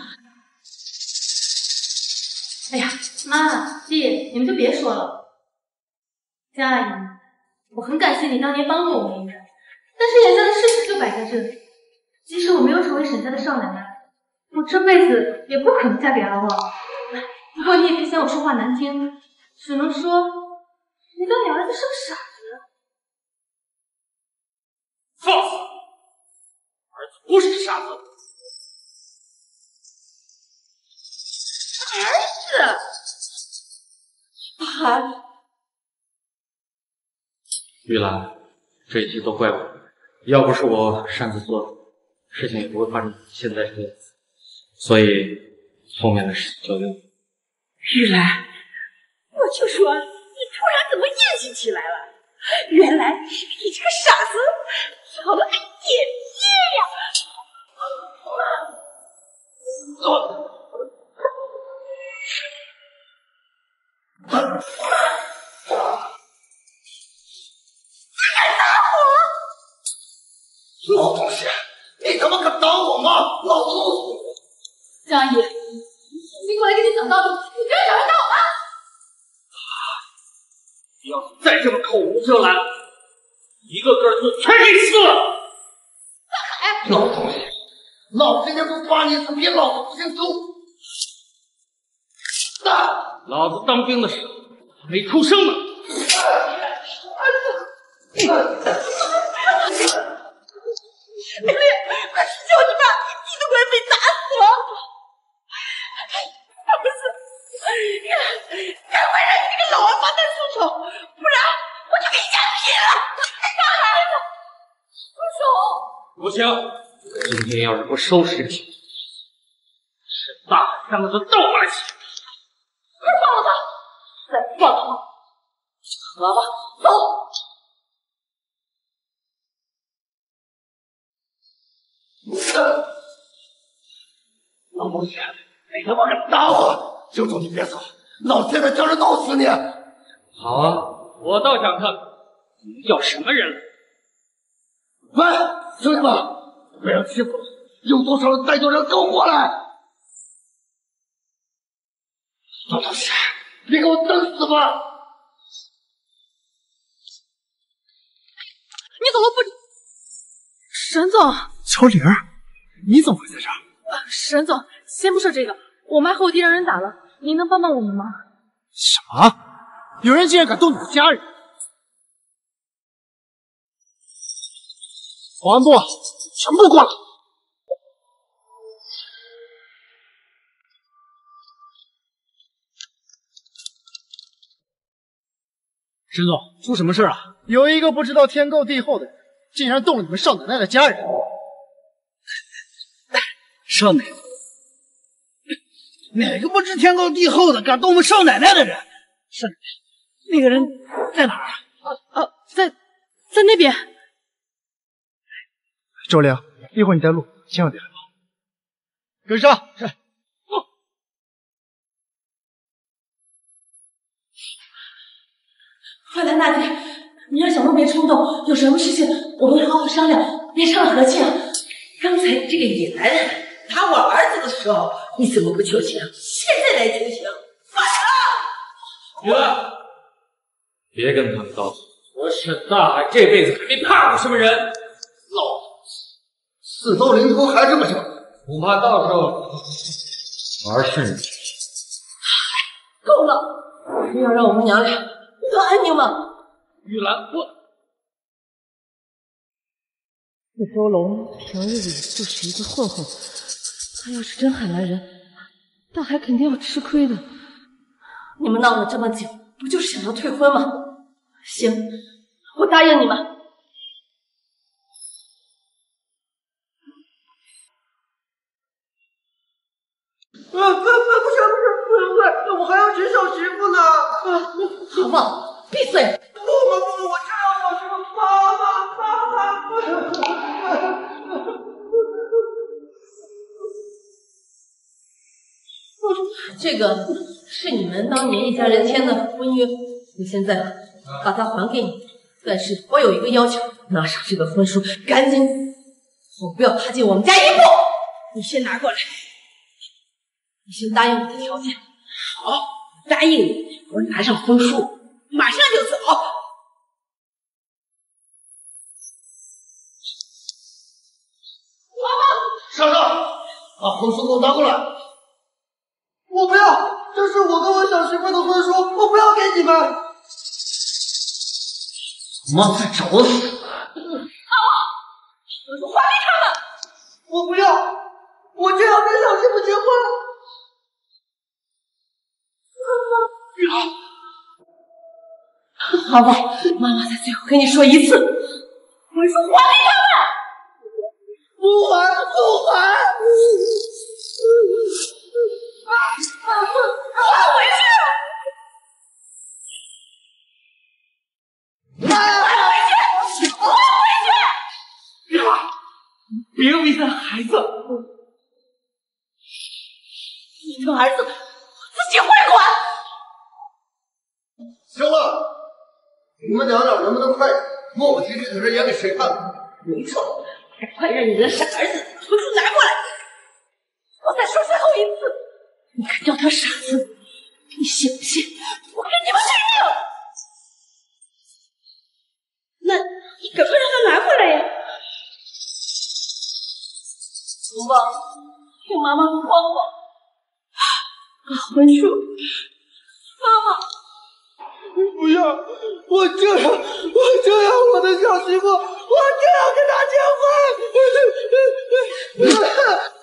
Speaker 9: 哎呀，妈、弟，你们就别说了。江阿姨，我很感谢你当年帮过我们一人，但是眼下的事实就摆在这里。即使我没有成为沈家的少奶奶，我这辈子也不可能嫁给阿旺。不过你也别嫌我说话难听，只能说你当你儿子是个傻子。
Speaker 13: 放肆！儿子不是傻子。
Speaker 6: 儿子，大海，
Speaker 13: 玉兰，这一切都怪我，要不是我擅自做主，事情也不会发生现在这个样子。所以后面的事情交给我。
Speaker 6: 玉兰，我就说你突然怎么硬气起来了？原来是你这个傻子要了俺爹呀！
Speaker 10: 老东西，你他妈敢打我吗？老子！
Speaker 9: 江阿姨，你过来跟你讲道理，你居然找人打我妈！
Speaker 13: 你要是再这么口无遮拦，一个个就全给你撕了！
Speaker 10: 大海，老东西，老子今天不罚你一次，别老子不先走！
Speaker 13: 老子当兵的时候还没出生呢！
Speaker 6: 美丽，快去救你爸！你都快被打死了！不是，赶快让你这个老王八蛋松手，不然我就给你家劈了！大孩子，
Speaker 13: 不行，今天要是不收拾这个小子，沈大海让他都倒过来气！
Speaker 6: 快放了他！再不放的话，合吧，走！
Speaker 10: 老东西，你他妈敢打我，就求你别走，老子现在叫人弄死你！
Speaker 13: 好啊，我倒想看看你们要什么人了。
Speaker 10: 喂，兄弟们，不要欺负了，有多少人带多少人跟我过来！老东西，你给我等死吧！
Speaker 9: 你怎么不？沈总，
Speaker 15: 小李儿，你怎么会在这儿？
Speaker 9: 沈总，先不说这个，我妈和我弟让人打了，您能帮帮我们吗？
Speaker 15: 什么？有人竟然敢动你的家人！保安部，全部过来！沈总，出什么事啊？有一个不知道天高地厚的人，竟然动了你们少奶奶的家人！
Speaker 7: 少奶奶，哪个不知天高地厚的敢动我们少奶奶的人？少奶奶，那个人在哪儿啊？
Speaker 9: 在那边。
Speaker 15: 周玲，一会儿你带路，千万别害怕。跟上。是。
Speaker 6: 快来那里！你让小梦别冲动，有什么事情我们会好好商量，别伤了和气啊！刚才这个野男人打我儿子的时候，你怎么不求情？现在来求情，放手！
Speaker 13: 女的，别跟他们告诉我沈大海这辈子还没怕过什么人。老子
Speaker 10: 四刀临头还这么想，
Speaker 13: 恐怕到时候玩是你。
Speaker 6: 够了！你要让我们娘俩得安宁吗？
Speaker 13: 玉兰，
Speaker 6: 这周龙平日里就是一个混混，他要是真喊来人，大海肯定要吃亏的。你们闹了这么久，不就是想要退婚吗？行，我答应你们。
Speaker 10: 不行，我还要娶小媳妇呢！
Speaker 6: 好嘛，闭嘴！
Speaker 10: 不，我就要小媳妇！妈！
Speaker 6: 这个是你们当年一家人签的婚约，我现在把它还给你。但是我有一个要求，拿上这个婚书，赶紧，我不要踏进我们家一步。你先拿过来，你先答应我的条件。好，答应你，我拿上婚书，马上就走。
Speaker 10: 莎莎，把婚书给我拿过来！我不要，这是我跟我小媳妇的婚书，我不要给你们！
Speaker 7: 妈在找死！
Speaker 6: 婚书还给他们！
Speaker 10: 我不要，我就要跟小媳妇结婚！
Speaker 6: 好吧，妈妈在最后跟你说一次，婚书还给他们！
Speaker 10: 不还！
Speaker 6: 还回去！
Speaker 7: 别为难孩子，
Speaker 6: 你的儿子我自己会管。
Speaker 10: 行了，你们娘俩能不能快点？莫不提这个人演给谁看？
Speaker 6: 没错， 赶快让你的傻儿子把图书拿过来！我再说最后一次，你敢叫他傻子，你信不信我跟你们拼命？那你赶快让他拿过来呀！龙王，听妈妈说谎。文叔，妈妈。
Speaker 10: 不要！我就要我的小媳妇，我就要跟她结婚！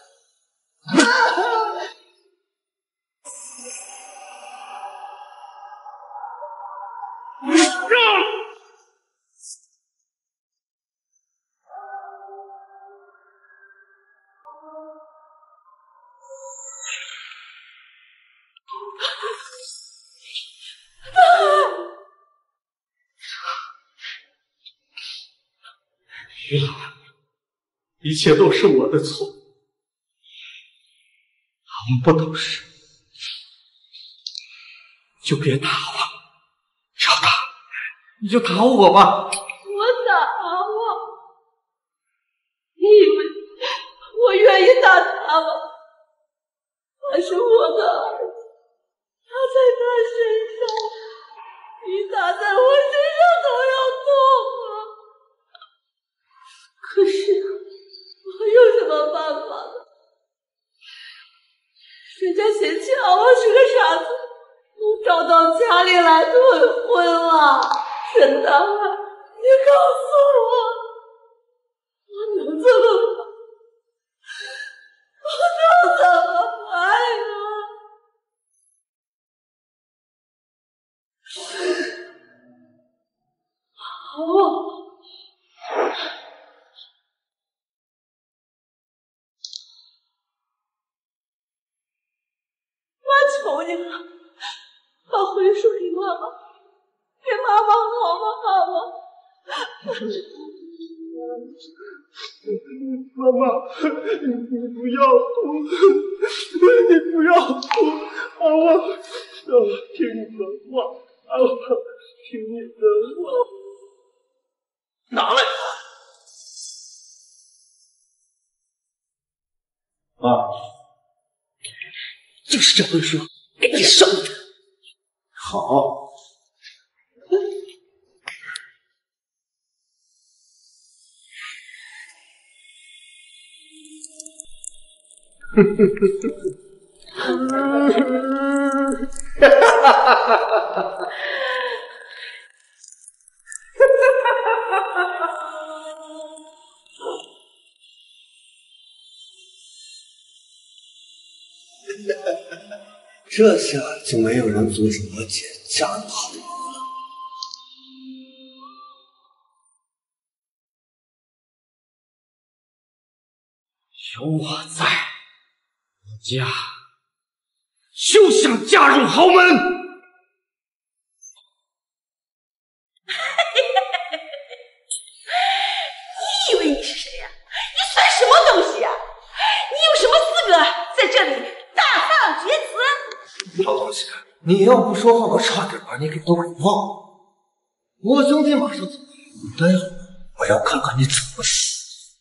Speaker 12: 于老，一切都是我的错，我们不懂事，就别打我，要打你就打我吧。
Speaker 6: 我打我？你以为我愿意打他吗？他是我的儿子，打在他身上，比打在我身上都要痛啊！可是我有什么办法呢？人家嫌弃阿旺是个傻子，都找到家里来退婚了。沈大海，你告诉我，我能怎么办？我能怎么办呀？阿旺。求你了，把回书给妈妈，给妈妈好吗？好吗？
Speaker 10: 妈妈，你不要哭，你不要哭，阿旺，听你的话，阿旺，听你的话。
Speaker 12: 拿来！
Speaker 10: 爸，
Speaker 6: 就是这本书，给你收着。
Speaker 10: 好。
Speaker 16: 这下就没有人阻止我姐嫁入豪门了。
Speaker 12: 有我在，我家休想嫁入豪门。
Speaker 6: 你以为你是谁呀？你算什么东西呀？你有什么资格在这里大放厥词？
Speaker 16: 老东西，你要不说话，我差点把你给都给忘了。我兄弟马上走，待会儿我要看看你怎么死。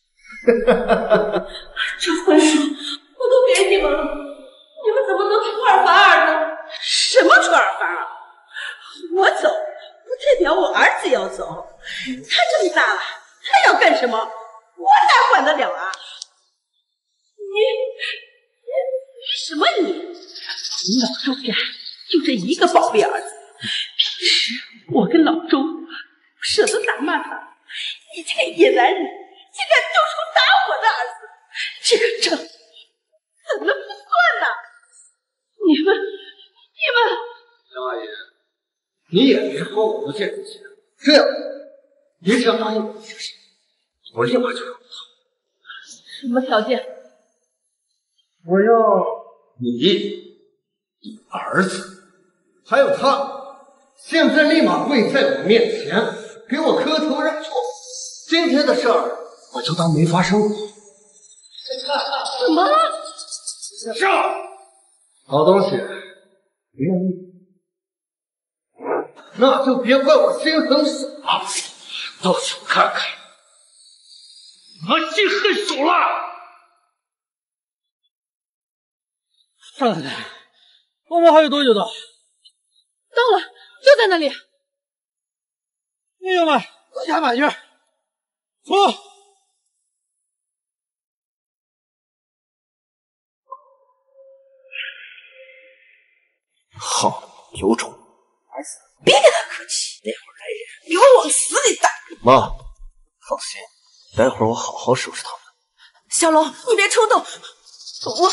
Speaker 6: 这婚书我都给你们了，你们怎么能出尔反尔呢？什么出尔反尔？我走不代表我儿子要走，他这么大了，他要干什么，我哪管得了啊？你什么你？你老周家就这一个宝贝儿子，平时我跟老周不舍得打骂他，你这个野男人竟然动手打我的儿子，这个账怎么不算呢？你们
Speaker 16: 江阿姨，你也别说我不见人情，这样，你只要答应我一件事，我立马就让你走。
Speaker 6: 什么条件？
Speaker 16: 我要你儿子，还有他，现在立马跪在我面前，给我磕头认错。今天的事儿，我就当没发生过。
Speaker 6: 什么？
Speaker 16: 上！好东西，不愿意，那就别怪我心狠手辣，到时候看看
Speaker 13: 妈心狠手辣。少奶奶，我们还有多久到？
Speaker 9: 到了，就在那里。
Speaker 13: 弟兄们，加把劲儿，冲！
Speaker 16: 好，有种！儿子，
Speaker 6: 别跟他客气，待会儿来人，给我往死里打！
Speaker 16: 妈，放心，待会儿我好好收拾他们。
Speaker 6: 小龙，你别冲动，我，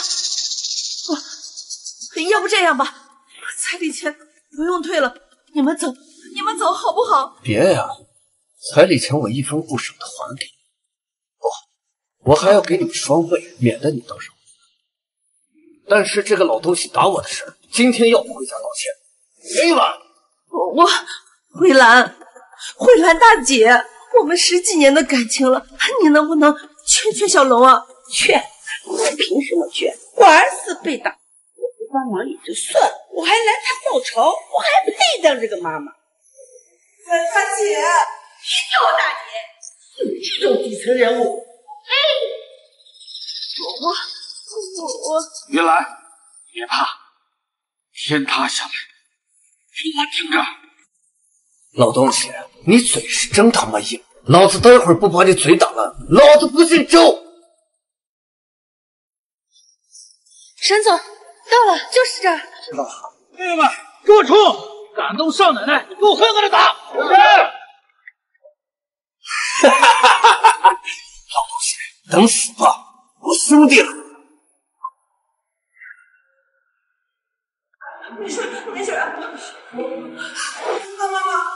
Speaker 6: 要不这样吧，彩礼钱不用退了，你们走好不好？
Speaker 16: 别呀，彩礼钱我一分不少的还给你。不，我还要给你们双倍，免得你到时候。但是这个老东西打我的事儿，今天要不回家道歉，没完！
Speaker 6: 我慧兰大姐，我们10几年的感情了，你能不能劝小龙啊？劝？我凭什么劝？我儿子被打，我不帮忙也就算了，我还拦他报仇，我还配当这个妈妈？大姐，别叫我大姐，你这种底层人物，我
Speaker 13: 云兰，别怕，天塌下来，听我听着。
Speaker 16: 老东西，你嘴是真他妈硬，老子待会儿不把你嘴打烂，老子不姓周。
Speaker 9: 沈总，到了，就是这儿。
Speaker 16: 知道了。
Speaker 13: 弟兄们，给我冲！敢动少奶奶，给我狠狠的打！
Speaker 16: 是。老东西，等死吧！我兄弟了。
Speaker 6: 没事啊，妈。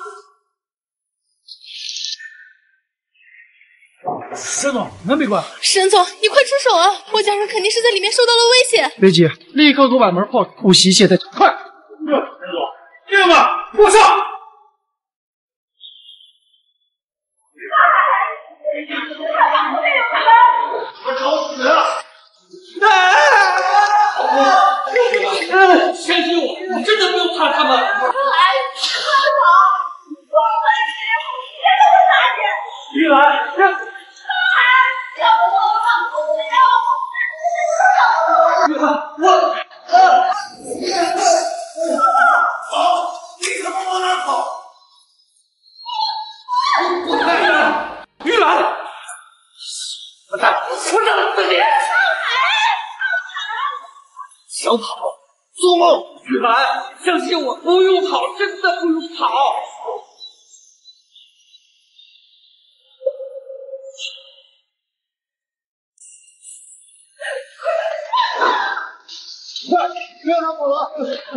Speaker 15: 沈总，门没关。
Speaker 9: 沈总，你快出手啊！我家人肯定是在里面受到了威胁。
Speaker 15: 别急，立刻给我把门泡住，不惜一切代价，快！
Speaker 13: 沈总，弟兄们，给我上！
Speaker 16: 我找死啊！
Speaker 13: 相信我，你真的不用怕他们。玉兰，
Speaker 16: 跑！你他妈往哪跑？
Speaker 13: 玉兰，
Speaker 16: 我打死你！想跑？做梦！
Speaker 13: 玉兰，相信我，不用跑，真的不用跑。
Speaker 15: 快，别让他跑了！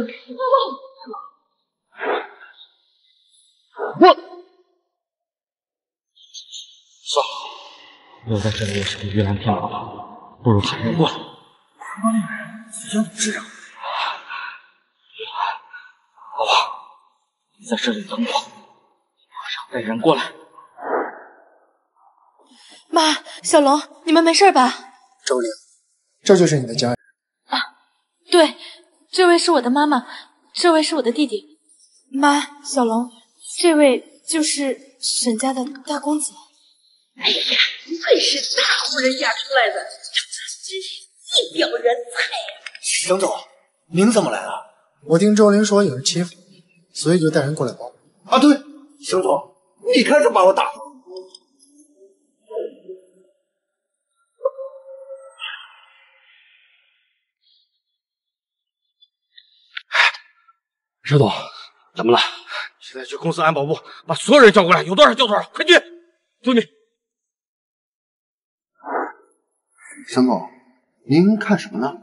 Speaker 13: 我算了，留在这里也是给玉兰添麻烦，不如喊人过来。
Speaker 15: 帮那个人自称董事长。
Speaker 13: 老王，你在这里等我，马上带人过来。
Speaker 9: 妈，小龙，你们没事吧？
Speaker 17: 周玲，这就是你的家人。
Speaker 9: 对，这位是我的妈妈，这位是我的弟弟。妈，小龙，这位就是沈家的大公子。
Speaker 6: 哎呀，最是大户人家出来的，真是一表人才呀！
Speaker 16: 沈总，您怎么来了？
Speaker 17: 我听周玲说有人欺负你，所以就带人过来帮。
Speaker 16: 啊，对，沈总，你开始把我打。
Speaker 13: 沈总，怎么了？现在去公司安保部，把所有人叫过来，有多少叫多少，快去！遵命。
Speaker 1: 沈总，您看什么呢？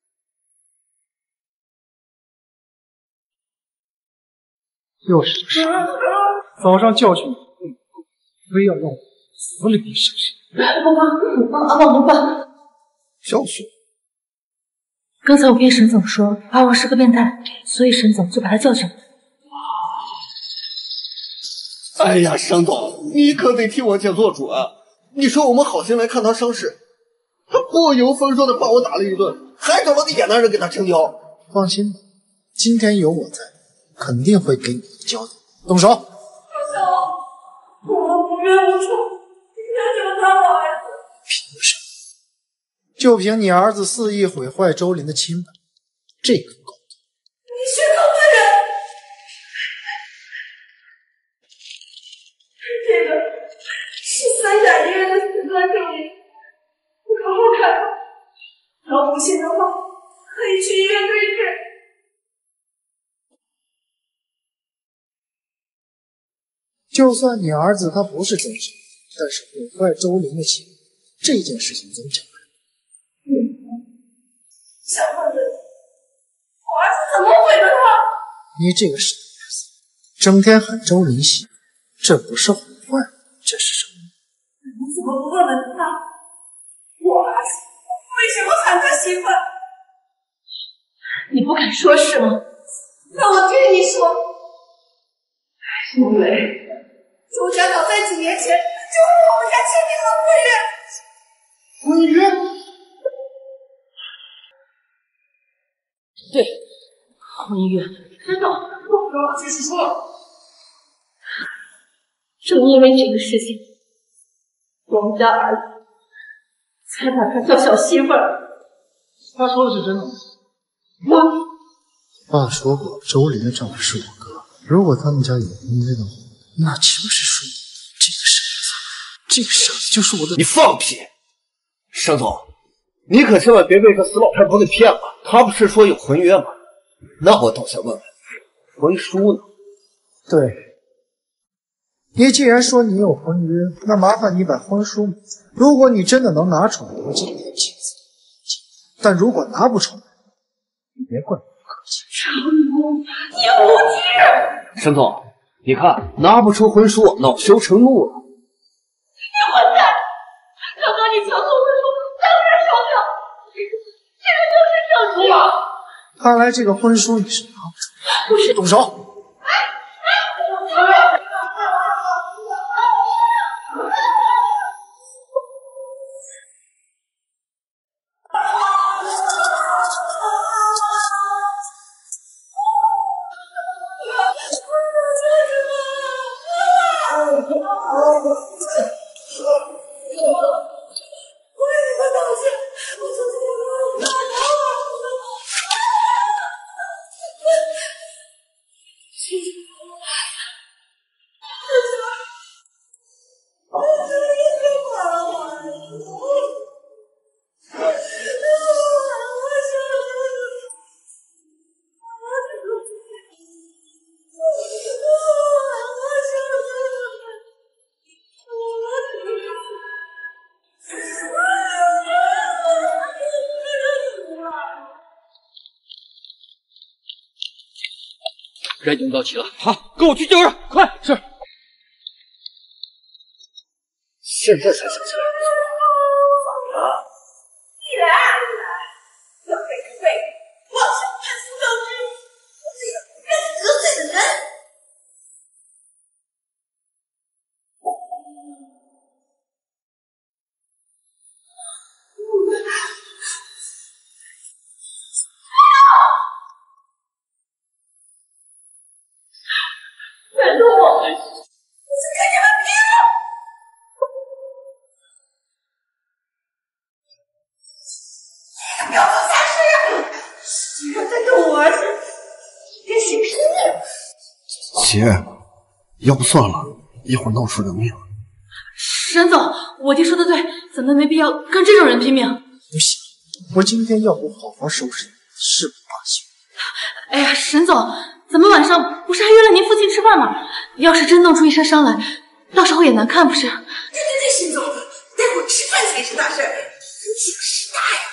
Speaker 15: 又是这傻子，早上教训你，非要让我死里边伤心。
Speaker 9: 爸，
Speaker 16: 教训？
Speaker 9: 刚才我骗沈总说阿王是个变态，所以沈总就把他叫上来。
Speaker 16: 哎呀，沈总，你可得替我姐做主啊！你说我们好心来看他伤势，他不由分说的把我打了一顿，还找了个野男人给他撑腰。
Speaker 17: 放心吧，今天有我在，肯定会给你一个交代。动手！
Speaker 6: 小龙，我不愿无处，你别这么打我儿子。
Speaker 15: 就凭你儿子肆意毁坏周林的清白，这个够。
Speaker 18: 你是投资人，这个是3甲医院的死亡证明，你好好看。要不信的话，可以去医院对质。
Speaker 15: 就算你儿子他不是真神，但是毁坏周林的清白这件事情怎么讲？
Speaker 18: 小胖子，我儿子怎么毁了他？
Speaker 15: 你这个傻儿子，整天喊周林媳妇，这不是毁坏，这是什么？
Speaker 18: 你怎么不问问他？我儿子为什么喊他媳妇？
Speaker 6: 你不敢说是吗？
Speaker 18: 那我替你说，因为周家早在几年前就和我们家签订了婚约。
Speaker 15: 婚约？
Speaker 6: 对，婚约。
Speaker 18: 知道，不让我继续说。
Speaker 6: 正因为这个事情，我们家儿子才把她叫小媳妇儿。
Speaker 15: 他说的是真的吗？爸说过，周林的丈夫是我哥。如果他们家有婚约的话，那岂不是说这个傻子就是我的？
Speaker 16: 你放屁！沈总，你可千万别被个死老太婆给骗了。他不是说有婚约吗？那我倒想问问，婚书呢？
Speaker 15: 对，你既然说你有婚约，那麻烦你把婚书拿出来。如果你真的能拿出来，我今天亲自给你；但如果拿不出来，你别怪我不客气。
Speaker 18: 程武，你无知！
Speaker 16: 沈总，你看拿不出婚书，恼羞成怒了。
Speaker 18: 你混蛋！刚刚你强送婚书，当人手表，这个就是证据啊！
Speaker 15: 看来这个婚书你是拿不出来。
Speaker 18: 不是，
Speaker 15: 动手！
Speaker 8: 人已经到齐了，
Speaker 13: 好，跟我去救人，快！是。
Speaker 16: 现在才想起来，反了。
Speaker 18: 你来，要背就背，妄想攀附证据，我这个不该得罪的人。忍住我！我是跟你们拼了！你要做傻事！竟然在动我儿子，别行生命！
Speaker 16: 姐，要不算了，一会儿闹出人命。
Speaker 9: 沈总，我弟说的对，咱们没必要跟这种人拼命。
Speaker 15: 不行，我今天要不好好收拾你，誓不罢休。
Speaker 9: 哎呀，沈总，咱们晚上不是还约了您父亲吃饭吗？要是真弄出一身伤来，到时候也难看，不是？
Speaker 18: 对，沈总，待会儿吃饭才是大事，你这个事大呀！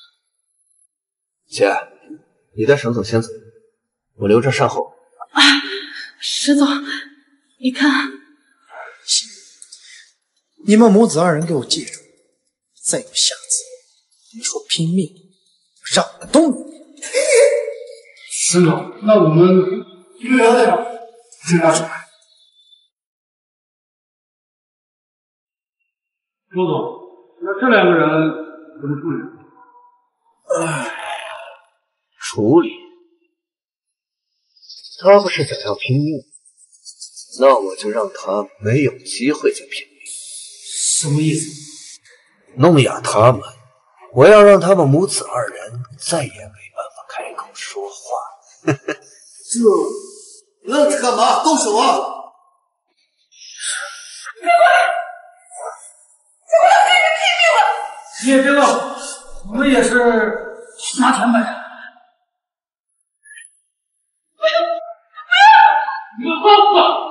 Speaker 16: 姐，你带沈总先走，我留着善后。
Speaker 9: 啊，沈总，你看，
Speaker 15: 行，你们母子二人给我记住，再有下次，别说拼命，让得动你。
Speaker 12: 沈总，那我们就聊这个，先拿出来。周总，那这两个人怎么处理？
Speaker 16: 处理？他不是想要拼命，那我就让他没有机会再拼命。
Speaker 12: 什么意思？
Speaker 16: 弄哑他们， 我要让他们母子二人再也没办法开口说话。
Speaker 19: 这愣着干嘛？动手啊！
Speaker 7: 你也别动，我们也是拿钱买的。
Speaker 13: 你们放肆！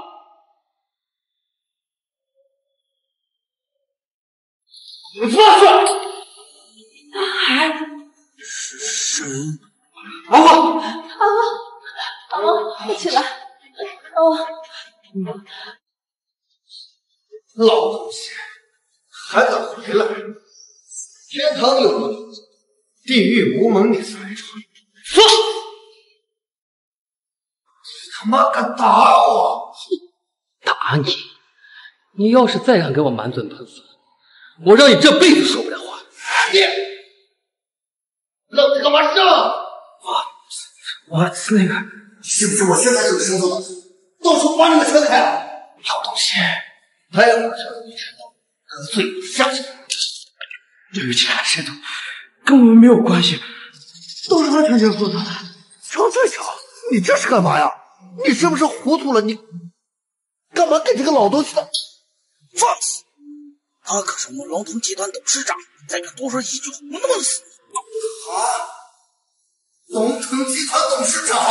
Speaker 13: 你们放肆！
Speaker 9: 大海，
Speaker 19: 神，
Speaker 13: 阿旺，
Speaker 9: 阿旺，快起来！阿旺，
Speaker 16: 老东西，还敢回来？天堂有个名字，地狱无门，你才来闯。
Speaker 13: 说，
Speaker 16: 他妈敢打我！
Speaker 8: 打你！你要是再敢给我满嘴喷粪，我让你这辈子说不了话。
Speaker 16: 你愣着干嘛上？
Speaker 7: 我那个，
Speaker 19: 是不是我现在就是生动的？到时候把你们全开了！
Speaker 16: 老东西，还有哪条你知道？得罪我相信。
Speaker 7: 对不起，沈总，跟我们没有关系，都是他全权负责的。
Speaker 16: 程队长，你这是干嘛呀？你是不是糊涂了？你干嘛给这个老东西的？
Speaker 19: 放肆！他可是我们龙腾集团董事长，再敢多说一句，我弄死你！啊！龙腾集团董事长，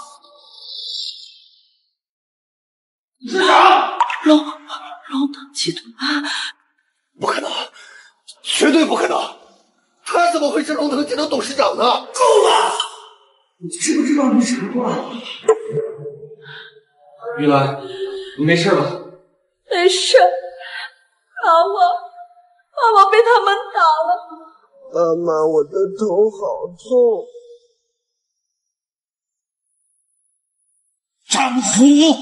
Speaker 7: 董事长，
Speaker 9: 龙腾集团，
Speaker 16: 不可能，绝对不可能！他怎么会是龙腾集团董事长呢？
Speaker 19: 够了！
Speaker 7: 你知不知道你什么话？
Speaker 13: 玉兰，你没事吧？
Speaker 9: 没事，阿旺被他们打了。
Speaker 16: 妈妈，我的头好痛。
Speaker 19: 张虎，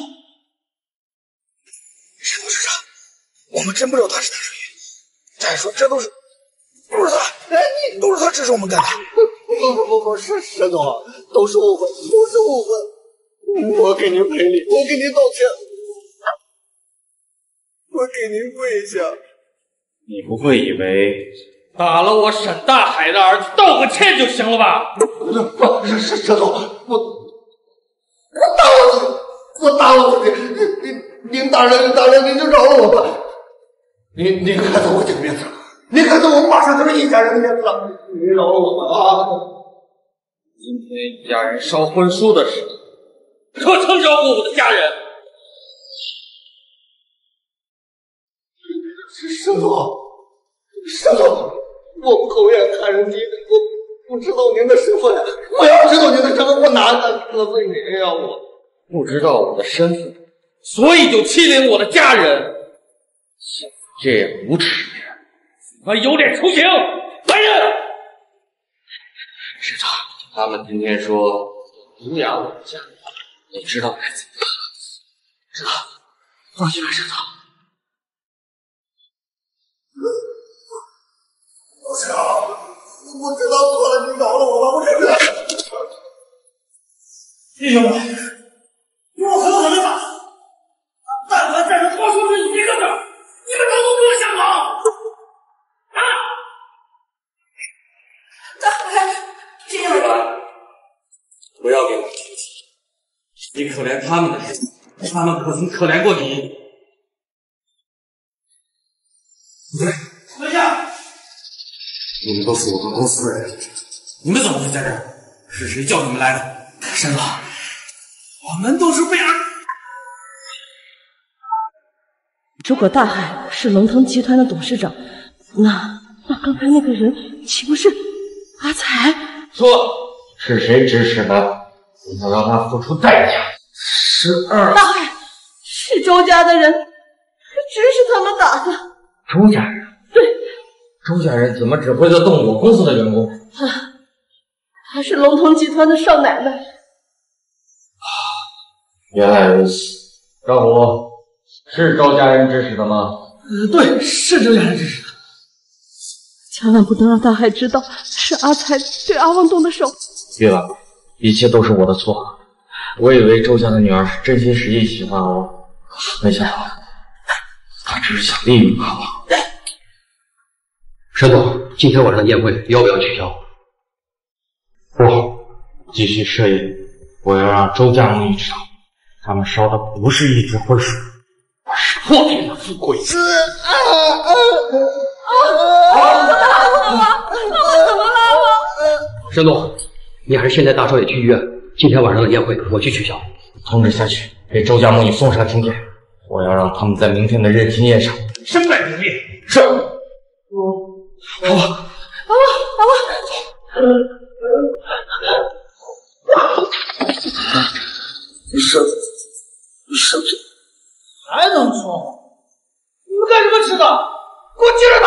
Speaker 19: 沈董事长，我们真不知道他是大水鱼。再说这都是他，哎，你都是他指使我们干的。
Speaker 16: 不，是沈总，都是误会，都是误会。我给您赔礼，我给您道歉，我给您跪下。
Speaker 13: 你不会以为打了我沈大海的儿子道个歉就行了吧？
Speaker 16: 沈总，我打了您大人，您就饶了我吧。您看在我这个面子，您看在我马上就是一家人的面子了，您饶了我吧啊！
Speaker 13: 今天一家人烧婚书的事，可曾饶过我的家人？
Speaker 16: 沈总，我口眼看人低，我不知道您的身份，我要知道您的身份，我哪敢得罪您呀？我
Speaker 13: 不知道我的身份，所以就欺凌我的家人。像这样无耻的人，怎么有脸出行？来人！市长，他们今天说抚养我的家人，你知道该怎么办？知道，放心吧，市长。
Speaker 19: 董事长，我知道错了，您饶了我吧，我真的。弟兄们，我很狠的打，但凡再能多说出一个字，你们都不能想好。啊！
Speaker 18: 大海，这样吧，
Speaker 13: 不要给我提起，你可怜他们的时候，他们可曾可怜过你？
Speaker 19: 等一下。
Speaker 13: 你们都是我们公司的人，你们怎么会在这儿？是谁叫你们来的？
Speaker 7: 沈总，我们都是被
Speaker 6: 如果大海是龙腾集团的董事长，那刚才那个人岂不是阿才？
Speaker 13: 说，是谁指使的？你要让他付出代价。
Speaker 7: 大
Speaker 6: 海是周家的人指使他们打的。
Speaker 13: 周家人？
Speaker 6: 对。
Speaker 13: 周家人怎么只会得动我公司的员工？
Speaker 6: 她是龙腾集团的少奶奶。
Speaker 13: 原来如此，赵虎，是周家人指使的吗？
Speaker 7: 对，是周家人指使的。
Speaker 6: 千万不能让大海知道是阿才对阿旺动的手。
Speaker 13: 月兰，一切都是我的错。我以为周家的女儿是真心实意喜欢我，没想到她只是想利用阿旺。沈总，
Speaker 8: 今天晚上的宴会要不要取消？
Speaker 2: 不，继续设宴。我要让周家母女知道，他们烧的不是一枝灰水，而是破天的富贵。
Speaker 9: 怎么了？
Speaker 8: 沈总，你还是先带大少爷去医院。今天晚上的宴会我去取消。
Speaker 2: 通知下去，给周家母女送上请柬。我要让他们在明天的认亲宴上身败名裂。是。
Speaker 9: 老王。
Speaker 19: 你上去，还能冲？你们干什么吃的？给我接着打！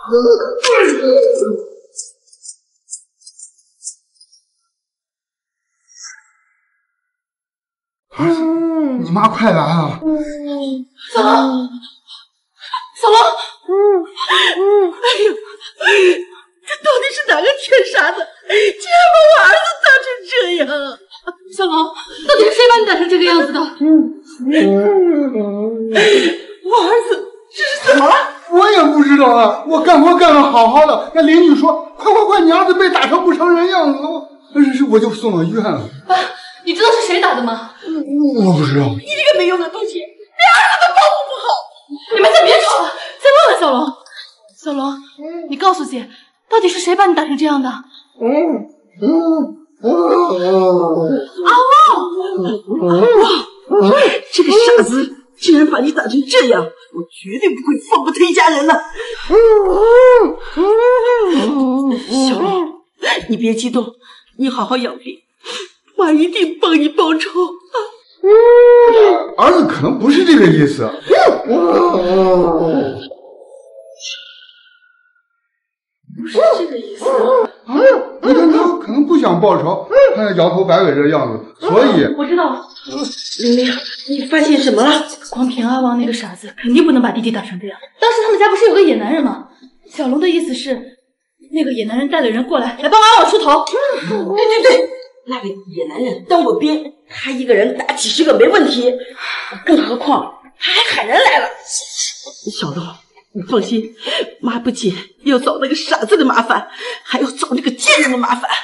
Speaker 17: 你妈快来啊！
Speaker 9: 小龙，哎呦，这到底是哪个天傻子，竟然把我儿子打成这样？小龙，到底是谁把你打成这个样子的？我儿子这是怎么了？
Speaker 17: 我也不知道啊，我干活干得好好的，那邻居说快，你儿子被打成不成人样子了，我就送到医院了。
Speaker 9: 爸，你知道是谁打的吗？
Speaker 17: 我不知道。
Speaker 9: 你这个没用的东西，连儿子都保护不好！你们先别吵了，再问问小龙。小龙，你告诉姐，到底是谁把你打成这样的？阿旺，
Speaker 6: 这个傻子竟然把你打成这样，我绝对不会放过他一家人的。小龙，你别激动，你好好养病，妈一定帮你报仇。
Speaker 17: 儿子可能不是这个意思。
Speaker 9: 不是这个意思。
Speaker 17: 你看他可能不想报仇，他摇头摆尾这样子，所以
Speaker 9: 我知道了。
Speaker 6: 玲玲，你发现什么了？
Speaker 9: 光凭阿旺那个傻子，肯定不能把弟弟打成这样。当时他们家不是有个野男人吗？小龙的意思是，那个野男人带了人过来帮阿旺出头。
Speaker 6: 对，那个野男人当过兵，他一个人打几十个没问题，更何况他还喊人来了。小龙，你放心，妈不仅要找那个傻子的麻烦，还要找那个贱人的麻烦。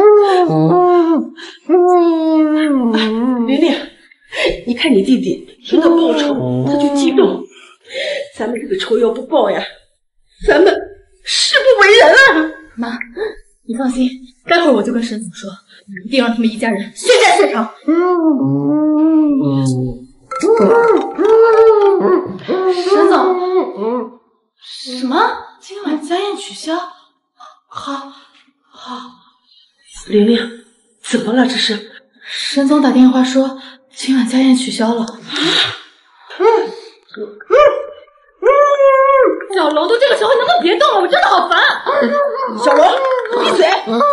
Speaker 6: 玲玲，你看你弟弟听到报仇他就激动，咱们这个仇要不报呀，咱们誓不为人啊！
Speaker 9: 妈，你放心，待会儿我就跟沈总说，一定让他们一家人血债血偿。沈总，什么？今晚家宴取消？好。
Speaker 6: 玲玲，怎么了？这是？
Speaker 9: 沈总打电话说今晚家宴取消了。小龙，都这个时候能不能别动了？我真的好烦。
Speaker 6: 小龙，闭嘴！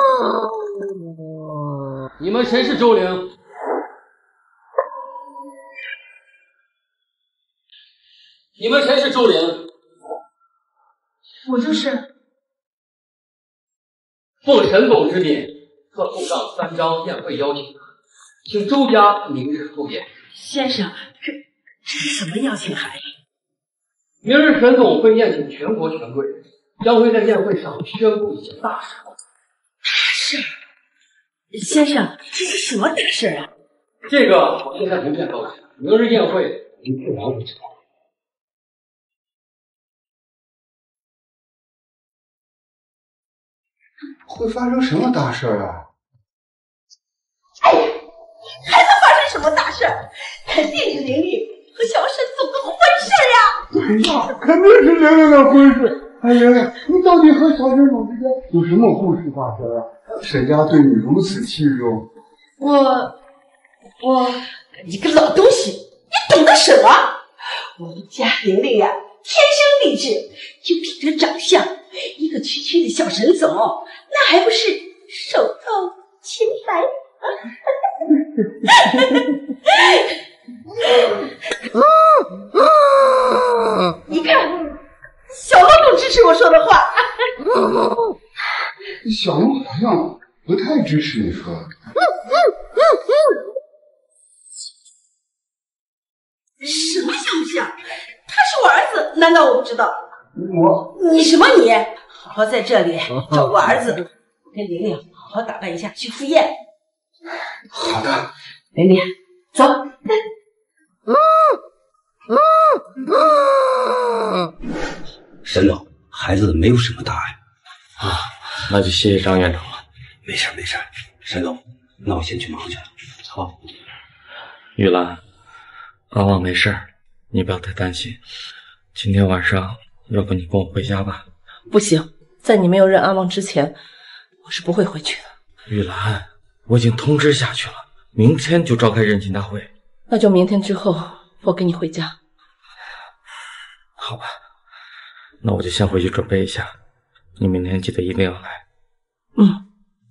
Speaker 8: 你们谁是周玲？你们谁是周玲？
Speaker 9: 我就是。
Speaker 8: 奉沈总之命，特送上3张宴会邀请函，请周家明日赴宴。
Speaker 6: 先生，这是什么邀请函？
Speaker 8: 明日沈总会宴请全国权贵，将会在宴会上宣布一件大事。
Speaker 6: 大事？先生，这是什么大事啊？
Speaker 8: 这个我现在不便告知，明日宴会您自然会知道。
Speaker 17: 会发生什么大事啊？
Speaker 6: 哎呀，还能发生什么大事？肯定是玲玲和小沈总的婚事呀！
Speaker 17: 对呀，肯定是玲玲的婚事。哎，玲玲，你到底和小沈总之间有什么故事发生啊？沈家对你如此器重。
Speaker 6: 你个老东西，你懂得什么？我们家玲玲呀，天生丽质，就凭着长相，一个区区的小沈总，那还不是手到擒来？你看，小龙都支持我说的话。
Speaker 17: 小龙好像不太支持你说的。
Speaker 6: 什么像不像？他是我儿子，难道我不知道？
Speaker 17: 我？
Speaker 6: 你什么你？ 好好在这里照顾儿子，跟玲玲好好打扮一下去赴宴。
Speaker 2: 好的，
Speaker 6: 玲玲，走。
Speaker 12: 沈总，孩子没有什么大碍
Speaker 13: 啊，那就谢谢张院长了。
Speaker 12: 没事没事，沈总，那我先去忙去了。
Speaker 13: 好，玉兰，阿旺没事，你不要太担心。今天晚上，要不你跟我回家吧？
Speaker 6: 不行，在你没有认阿旺之前，我是不会回去的。
Speaker 13: 玉兰，我已经通知下去了，明天就召开认亲大会。
Speaker 6: 那就明天之后，我跟你回家。
Speaker 13: 好吧，那我就先回去准备一下，你明天记得一定要来。
Speaker 6: 嗯。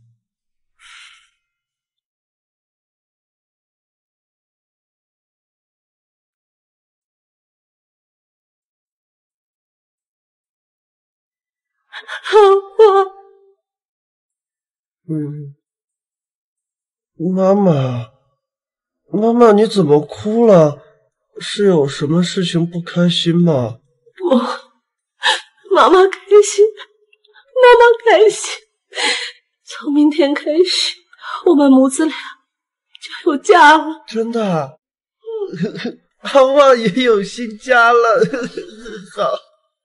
Speaker 5: 妈妈，你怎么哭了？是有什么事情不开心吗？
Speaker 6: 不，妈妈开心，妈妈开心。从明天开始，我们母子俩就有家了。
Speaker 5: 真的？阿旺也有新家了。好。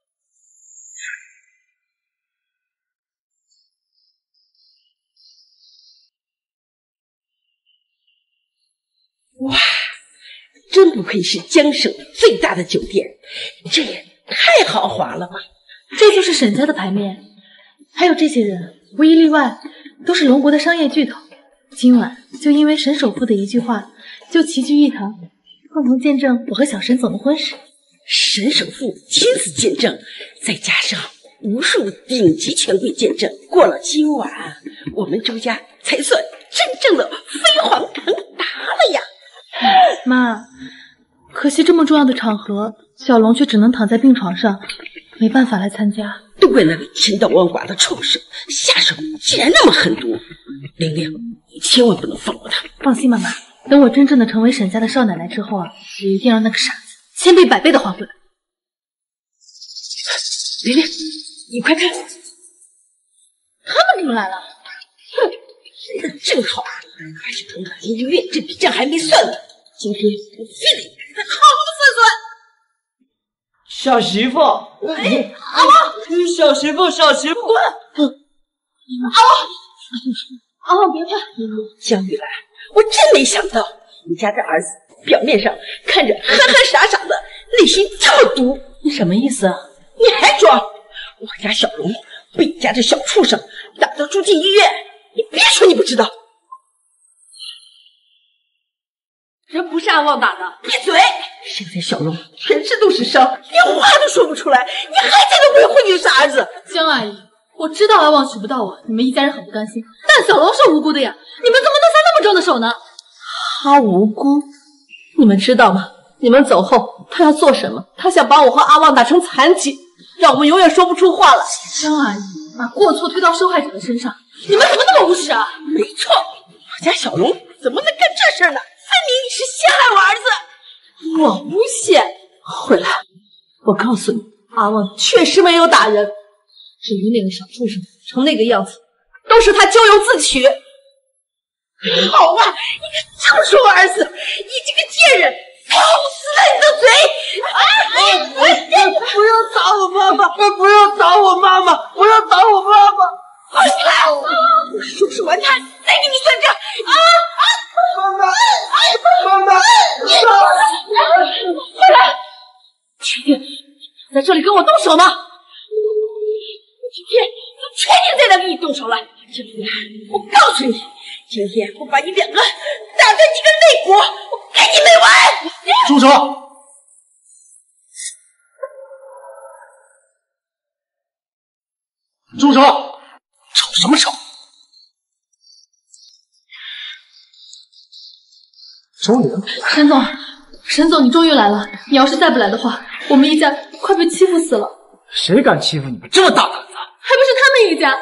Speaker 6: 哇，真不愧是江省最大的酒店，这也太豪华了吧！
Speaker 9: 这就是沈家的牌面，还有这些人，无一例外都是龙国的商业巨头。今晚就因为沈首富的一句话，就齐聚一堂，共同见证我和小沈总的婚事。
Speaker 6: 沈首富亲自见证，再加上无数顶级权贵见证，过了今晚，我们周家才算真正的飞黄腾达了呀！
Speaker 9: 妈，可惜这么重要的场合，小龙却只能躺在病床上，没办法来参加。
Speaker 6: 都怪那个千刀万剐的畜生，下手竟然那么狠毒！玲玲，你千万不能放过他。
Speaker 9: 放心，妈妈，等我真正的成为沈家的少奶奶之后啊，我一定让那个傻子千倍百倍的还回来。
Speaker 6: 玲玲，你快看，
Speaker 9: 他们怎么来了？
Speaker 6: 哼，正好，还是同堂进医院，这笔账还没算呢。今天我非得好好算算。
Speaker 10: 小媳妇，
Speaker 6: 哎，阿旺，
Speaker 10: 小媳妇，
Speaker 6: 滚！
Speaker 9: 阿旺，别怕。
Speaker 6: 江玉兰，我真没想到你家这儿子表面上看着憨憨傻傻的，内心这么毒。
Speaker 9: 你什么意思啊？
Speaker 6: 你还装？我家小龙被你家这小畜生打到住进医院，你别说你不知道。
Speaker 9: 人不是阿旺打的。
Speaker 6: 闭嘴！现在小龙全身都是伤，连话都说不出来，你还在那维护你的傻儿子。
Speaker 9: 江阿姨，我知道阿旺娶不到我，你们一家人很不甘心，但小龙是无辜的呀，你们怎么能下那么重的手呢？
Speaker 6: 他无辜？你们知道吗？你们走后，他要做什么？他想把我和阿旺打成残疾，让我们永远说不出话来。
Speaker 9: 江阿姨，把过错推到受害者的身上，你们怎么那么无耻啊？
Speaker 6: 没错，我家小龙怎么能干这事呢？分明是陷害我儿子！我诬陷！回来，我告诉你，阿旺确实没有打人，至于那个小畜生成那个样子，都是他咎由自取。好啊，你可就是我儿子，你这个贱人！咬死了你的嘴！
Speaker 10: 不要打我妈妈！不要打我妈妈！不要打我妈妈！
Speaker 6: 好起来！我收拾完他，再给你算账！
Speaker 10: 妈妈！
Speaker 6: 快来！确定在这里跟我动手吗？我今天就确定在这跟你动手了。江玉兰，我告诉你，今天我把你两个打断几个肋骨，我跟你没完！
Speaker 2: 住手！住手！
Speaker 10: 吵什么吵？
Speaker 15: 周玲，
Speaker 9: 沈总，你终于来了！你要是再不来的话，我们一家快被欺负死了。
Speaker 2: 谁敢欺负你们这么大胆子？
Speaker 9: 还不是他们一家！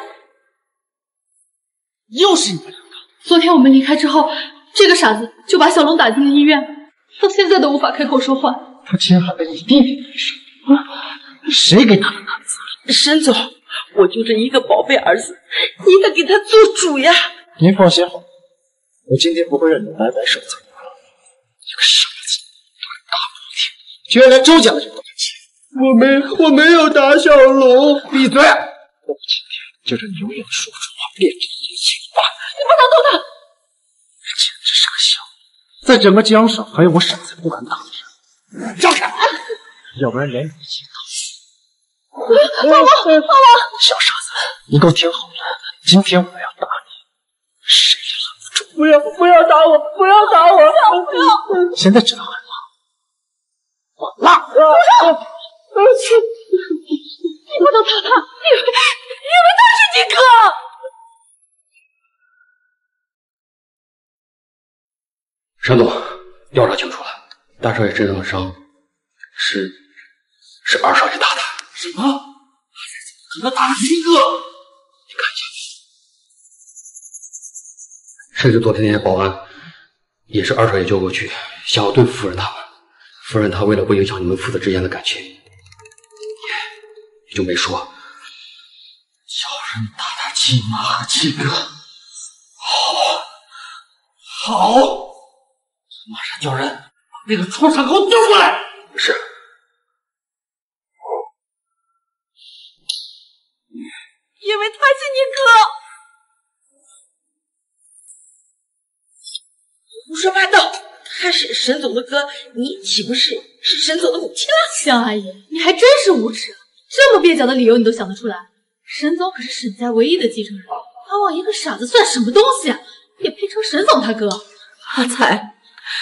Speaker 10: 又是你们两个！
Speaker 9: 昨天我们离开之后，这个傻子就把小龙打进了医院，到现在都无法开口说话。
Speaker 10: 他竟然还被你弟弟没事！谁给他的胆子？
Speaker 6: 沈总， 我就这一个宝贝儿子，你得给他做主呀！
Speaker 15: 您放心好了，我今天不会让你白白受罪。这个傻子，大不听，居然连周家的人都敢欺负！
Speaker 5: 我没有打小龙。
Speaker 15: 闭嘴！我今天就让你永远说不出话，变成一个哑巴！
Speaker 9: 你不能动他！
Speaker 15: 这简直是个笑话，在整个江上还有我傻子不敢打的人。张开！要不然连你一起打死！
Speaker 9: 帮我！
Speaker 15: 小傻子，你给我听好了，今天我要打你，谁也拦不住！
Speaker 5: 不要打我！不要打我！
Speaker 9: 不要！
Speaker 15: 现在只能喊辣！我辣！
Speaker 9: 你不能打他，因为他是你哥。
Speaker 8: 沈总，调查清楚了，大少爷身上的伤是二少爷打的。
Speaker 19: 什么？可能打了林哥？
Speaker 8: 你看一下，甚至昨天那些保安也是二少爷叫过去，想要对付夫人他们。夫人她为了不影响你们父子之间的感情，也就没说。
Speaker 19: 叫人打他亲妈和亲哥，好，马上叫人把那个畜生给我丢过来。
Speaker 8: 是。
Speaker 6: 因为他是你哥。胡说八道！他是沈总的哥，你岂不是沈总的母亲了？
Speaker 9: 江阿姨，你还真是无耻，这么蹩脚的理由你都想得出来。沈总可是沈家唯一的继承人，阿旺一个傻子算什么东西啊？也配称沈总他哥？
Speaker 6: 阿才，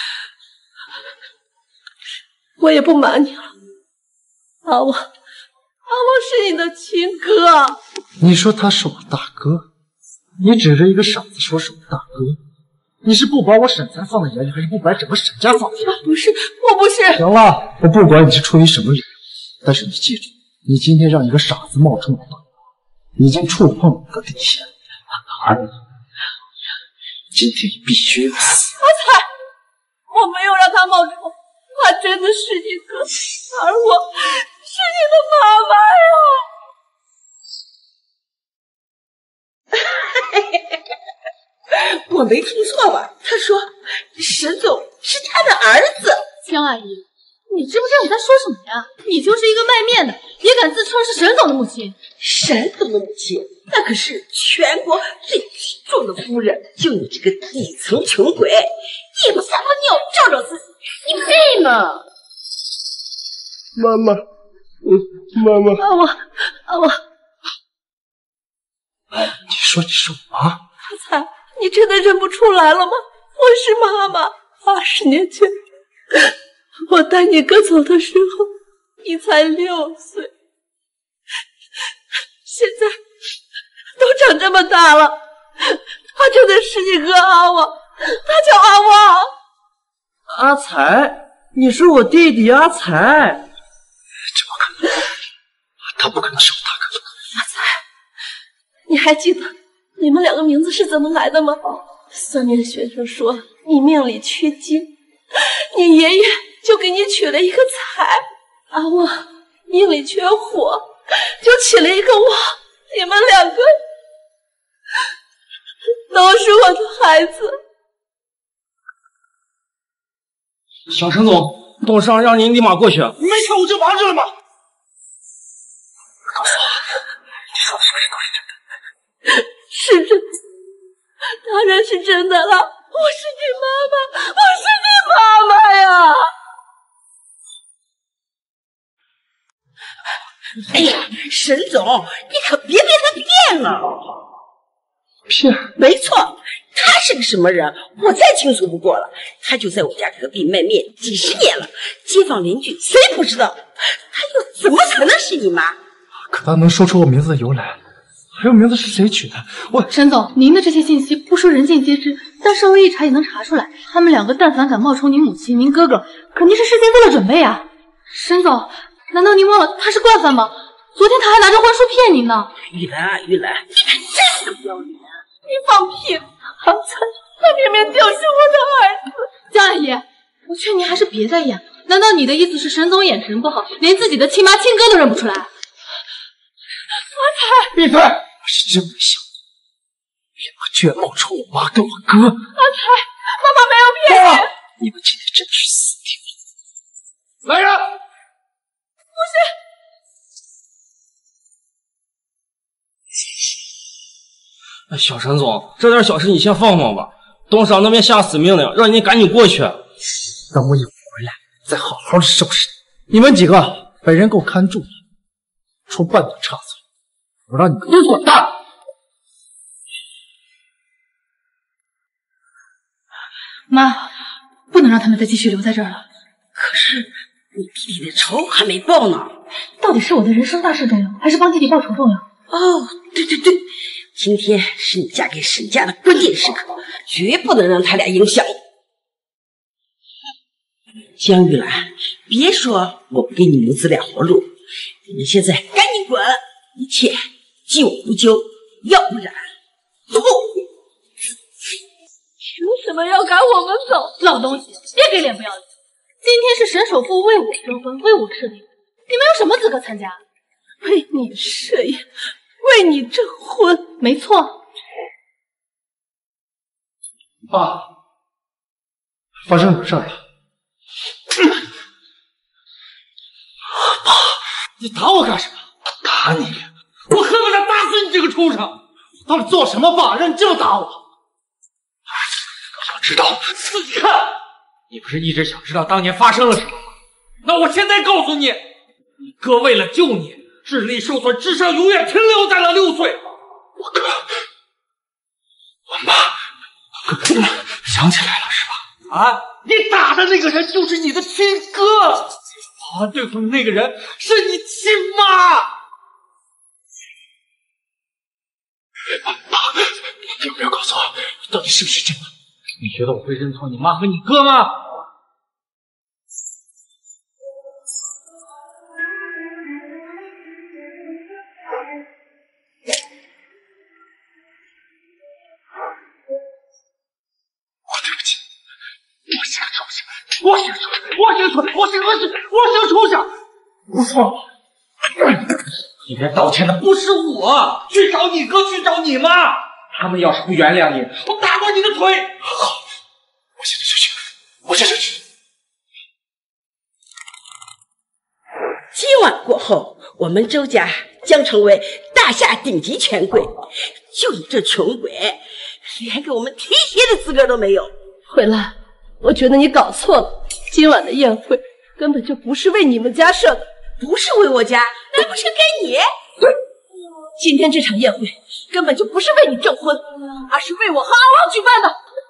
Speaker 6: 我也不瞒你了，阿旺是你的亲哥。
Speaker 15: 你说他是我大哥，你指着一个傻子说是我大哥，你是不把我沈才放在眼里，还是不把整个沈家放在眼里？
Speaker 6: 不是，我不是。
Speaker 15: 行了，我不管你是出于什么理由，但是你记住，你今天让一个傻子冒充我大哥，已经触碰了我的底线，而你今天你必须要死。
Speaker 6: 阿才，我没有让他冒充，他真的是你哥，而我是你的妈妈呀。我没听错吧？他说沈总是他的儿子。
Speaker 9: 江阿姨，你知不知道你在说什么呀？你就是一个卖面的，也敢自称是沈总的母亲？
Speaker 6: 沈总的母亲，那可是全国最体重的夫人。就你这个底层穷鬼，也不撒泡尿照照自己，你配吗？
Speaker 5: 妈妈，妈妈，
Speaker 6: 阿旺，
Speaker 15: 你说你是我妈？
Speaker 6: 阿才，你真的认不出来了吗？我是妈妈。20年前，我带你哥走的时候，你才6岁，现在都长这么大了，他真的是你哥阿旺，他叫阿旺。
Speaker 10: 阿才，你是我弟弟阿才。
Speaker 15: 怎么可能？他不可能是我大哥。
Speaker 6: 阿才，你还记得你们两个名字是怎么来的吗？算命先生说你命里缺金，你爷爷就给你取了一个财。阿旺命里缺火，就起了一个旺。你们两个都是我的孩子。
Speaker 10: 小沈总，董事长让您立马过去。
Speaker 19: 你没看我这王着了吗？
Speaker 15: 告诉我，你说的是不是都是真的？
Speaker 6: 是真的，当然是真的了。我是你妈妈，我是你妈妈呀！哎呀，沈总，你可别被他骗了。
Speaker 15: 骗？
Speaker 6: 没错，他是个什么人，我再清楚不过了。他就在我家隔壁卖面几10年了，街坊邻居谁不知道？他又怎么可能是你妈？
Speaker 15: 可他能说出我名字的由来，还有名字是谁取的？
Speaker 9: 沈总，您的这些信息不说人尽皆知，但稍微一查也能查出来。他们两个但凡敢冒充您母亲、您哥哥，肯定是事先做了准备啊。沈总，难道您忘了他是惯犯吗？昨天他还拿着婚书骗您呢。
Speaker 6: 玉兰啊，玉兰，你可真是不要脸！你放屁！阿才，他明明就是我的儿子。
Speaker 9: 江阿姨，我劝您还是别再演了。难道你的意思是沈总眼神不好，连自己的亲妈亲哥都认不出来？
Speaker 6: 阿
Speaker 9: 才，
Speaker 19: 闭嘴！我是真没想过，你妈居然冒充我妈跟我哥。
Speaker 9: 阿才，妈妈没有骗你。
Speaker 19: 你们今天真是死定了！来人！
Speaker 9: 不是。
Speaker 5: 小沈总，这点小事你先放放吧。董事长那边下死命令，让你赶紧过去。
Speaker 15: 等我有回来，再好好收拾你。你们几个，本人给我看住了，出半点差错，我让你们都滚蛋！
Speaker 9: 妈，不能让他们再继续留在这儿了。
Speaker 6: 可是你弟弟的仇还没报呢。
Speaker 9: 到底是我的人生大事重要，还是帮弟弟报仇重要？
Speaker 6: 哦，对对对，今天是你嫁给沈家的关键时刻，绝不能让他俩影响。江玉兰，别说我不给你母子俩活路，你们现在赶紧滚，一切既往不咎，要不然走。
Speaker 9: 凭什么要赶我们走？老东西，别给脸不要脸！今天是沈首富为我征婚，为我设宴，你们有什么资格参加？
Speaker 6: 为你设宴，为你征婚，
Speaker 9: 没错。
Speaker 15: 爸，发生什么事了？
Speaker 19: 爸，你打我干什么？打你！
Speaker 13: 我恨不得打死你这个畜生！
Speaker 15: 我到底做什么爸，让你这么打我？
Speaker 13: 想知道自己看。你不是一直想知道当年发生了什么吗？那我现在告诉你，你哥为了救你，智力受损，智商永远停留在了6岁。
Speaker 19: 我哥，我妈，想起来了是吧？
Speaker 13: 啊！你打的那个人就是你的亲哥，保安对付的那个人是你亲妈。
Speaker 19: 爸，你有没有告诉我，到底是不是真的？
Speaker 13: 你觉得我会认错你妈和你哥吗？
Speaker 19: 我对不起，我是个畜生，我是个畜生，我是个畜生，我是个恶心，我是个畜生。
Speaker 13: 我错了。应该道歉的不是我，去找你哥，去找你妈。他们要是不原谅你，我打断你的腿。
Speaker 19: 好，我现在就去，我现在就去。
Speaker 6: 今晚过后，我们周家将成为大夏顶级权贵。就你这穷鬼，连给我们提鞋的资格都没有。
Speaker 20: 慧兰，我觉得你搞错了，今晚的宴会根本就不是为你们家设的，
Speaker 6: 不是为我家，那不是该你？
Speaker 20: 对，今天这场宴会根本就不是为你证婚，而是为我和阿王举办的。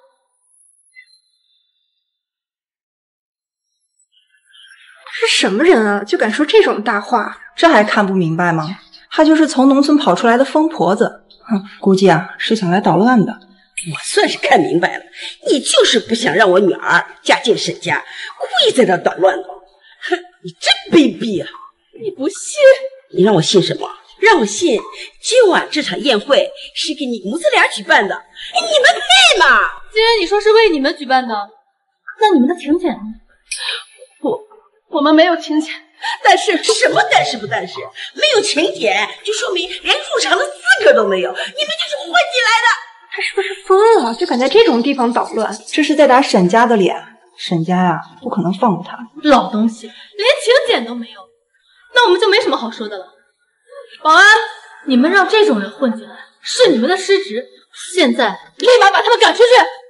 Speaker 21: 是什么人啊，就敢说这种大话？这还看不明白吗？她就是从农村跑出来的疯婆子，估计啊是想来捣乱的。
Speaker 6: 我算是看明白了，你就是不想让我女儿嫁进沈家，故意在这捣乱的。哼，你真卑鄙啊！
Speaker 20: 你不信？
Speaker 6: 你让我信什么？让我信今晚这场宴会是给你母子俩举办的，你们配吗？
Speaker 9: 既然你说是为你们举办的，那你们的请柬呢？
Speaker 20: 我们没有请柬，但是
Speaker 6: 什么但是不但是？没有请柬就说明连入场的资格都没有，你们就是混进来的。
Speaker 21: 他是不是疯了？就敢在这种地方捣乱，这是在打沈家的脸。沈家呀，不可能放过他。
Speaker 9: 老东西，连请柬都没有，那我们就没什么好说的了。保安，你们让这种人混进来是你们的失职，现在立马把他们赶出去。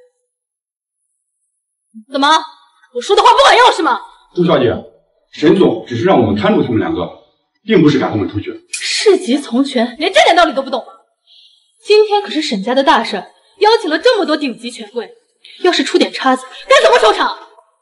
Speaker 9: 怎么，我说的话不管用是吗？
Speaker 22: 朱小姐，沈总只是让我们看住他们两个，并不是赶他们出去。
Speaker 9: 事急从权，连这点道理都不懂吗？今天可是沈家的大事，邀请了这么多顶级权贵，要是出点差子，该怎么收场？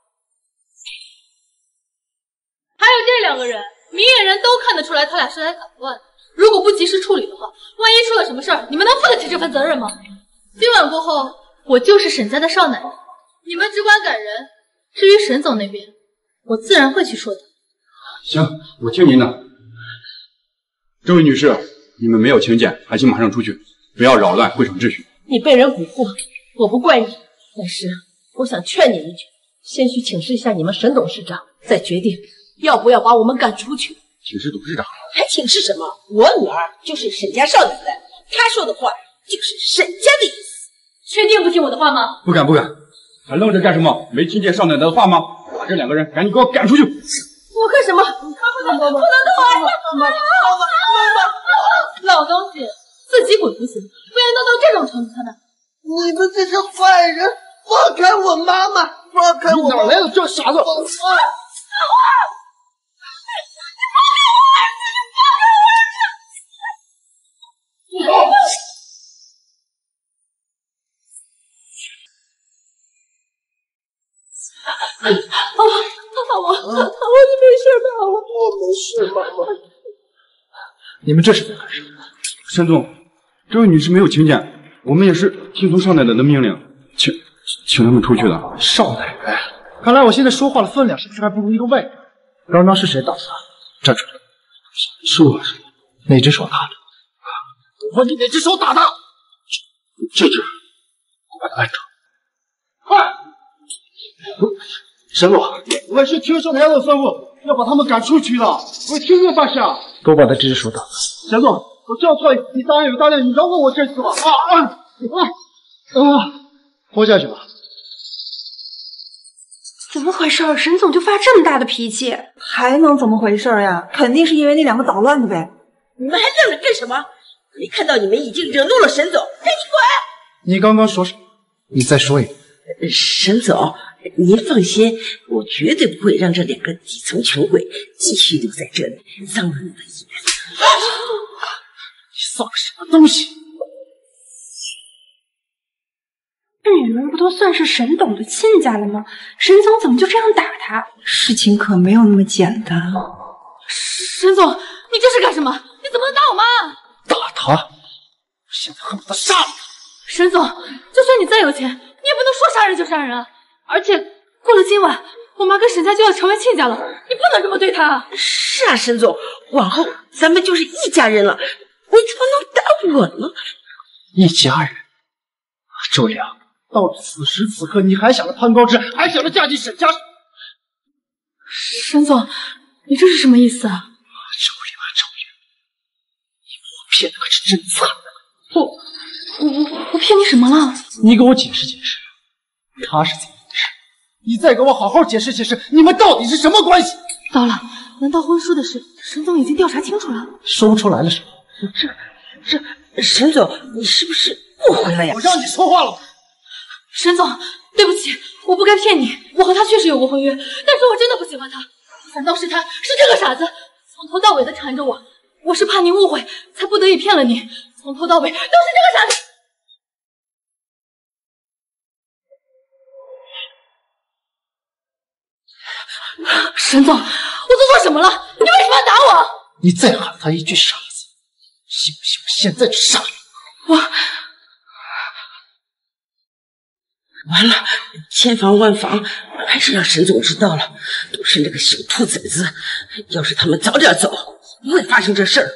Speaker 9: 还有这两个人，明眼人都看得出来他俩是来捣乱的。如果不及时处理的话，万一出了什么事儿，你们能负得起这份责任吗？今晚过后，我就是沈家的少奶奶，你们只管赶人。至于沈总那边，我自然会去说的。
Speaker 22: 行，我听您的。这位女士，你们没有请柬，还请马上出去，不要扰乱会场秩序。
Speaker 20: 你被人蛊惑，我不怪你，但是我想劝你一句，先去请示一下你们沈董事长，再决定要不要把我们赶出去。
Speaker 22: 请示董事长，
Speaker 6: 还请示什么？我女儿就是沈家少奶奶，她说的话就是沈家的意思。
Speaker 9: 确定不听我的话吗？
Speaker 22: 不敢不敢，还愣着干什么？没听见少奶奶的话吗？把这2个人赶紧给我赶出去！
Speaker 9: 我干什么？不能动儿子！妈！老东西，自己滚不行，非要闹到这种程度才能。
Speaker 19: 你们这些坏人，放开我妈妈！放开我！
Speaker 15: 哪来的这傻子？
Speaker 9: 我你没事吧？
Speaker 19: 我没事，妈妈。
Speaker 22: 你们这是在干什么？沈总，这位女士没有请柬，我们也是听从少奶奶的命令，请他们出去的。
Speaker 15: 少奶奶，看来我现在说话的分量是不是还不如一个外人？刚刚是谁打死他？站出来！
Speaker 22: 是我。
Speaker 15: 哪只手打的？
Speaker 19: 我问你哪只手打的？
Speaker 22: 这只，我把它按住。
Speaker 15: 快！沈总，我是听少奶奶的吩咐，要把他们赶出去的。我听命办事啊！都把他这只手打死。沈总，我知道错了，你大人有大量，你饶过我这次吧！活下去吧。
Speaker 21: 怎么回事？沈总就发这么大的脾气，还能怎么回事呀？肯定是因为那2个捣乱的呗。
Speaker 6: 你们还愣着干什么？没看到你们已经惹怒了沈总，赶紧滚！
Speaker 15: 你刚刚说什么？你再说一遍。
Speaker 6: 沈总，您放心，我绝对不会让这2个底层穷鬼继续留在这里，脏了你的眼。
Speaker 15: 你算个什么东西？
Speaker 21: 这女人不都算是沈董的亲家了吗？沈总怎么就这样打她？事情可没有那么简单。
Speaker 9: 沈总，你这是干什么？你怎么能打我妈？
Speaker 15: 打她？现在恨不得杀了她！
Speaker 9: 沈总，就算你再有钱，你也不能说杀人就杀人啊！而且过了今晚，我妈跟沈家就要成为亲家了，你不能这么对她。
Speaker 6: 是啊，沈总，往后咱们就是一家人了，你怎么能打我呢？
Speaker 15: 一家人？周良，到此时此刻，你还想着攀高枝，还想着嫁进沈家？
Speaker 9: 沈总，你这是什么意思啊？
Speaker 15: 周良啊，周良，你把我骗的可是真惨啊！
Speaker 9: 我骗你什么了？
Speaker 15: 你给我解释解释，他是怎么回事？你再给我好好解释解释，你们到底是什么关系？
Speaker 9: 糟了，难道婚书的事沈总已经调查清楚了？
Speaker 15: 说不出来了是吗？
Speaker 6: 这，沈总，你是不是误会了呀？
Speaker 15: 我让你说话了吗？
Speaker 9: 沈总，对不起，我不该骗你，我和他确实有过婚约，但是我真的不喜欢他，反倒是他是这个傻子，从头到尾的缠着我，我是怕你误会，才不得已骗了你，从头到尾都是这个傻子。沈总，我都做什么了？你为什么要打我？
Speaker 15: 你再喊他一句傻子，信不信我现在就杀你？
Speaker 6: 完了，千防万防，还是让沈总知道了，都是那个小兔崽子。要是他们早点走，不会发生这事儿。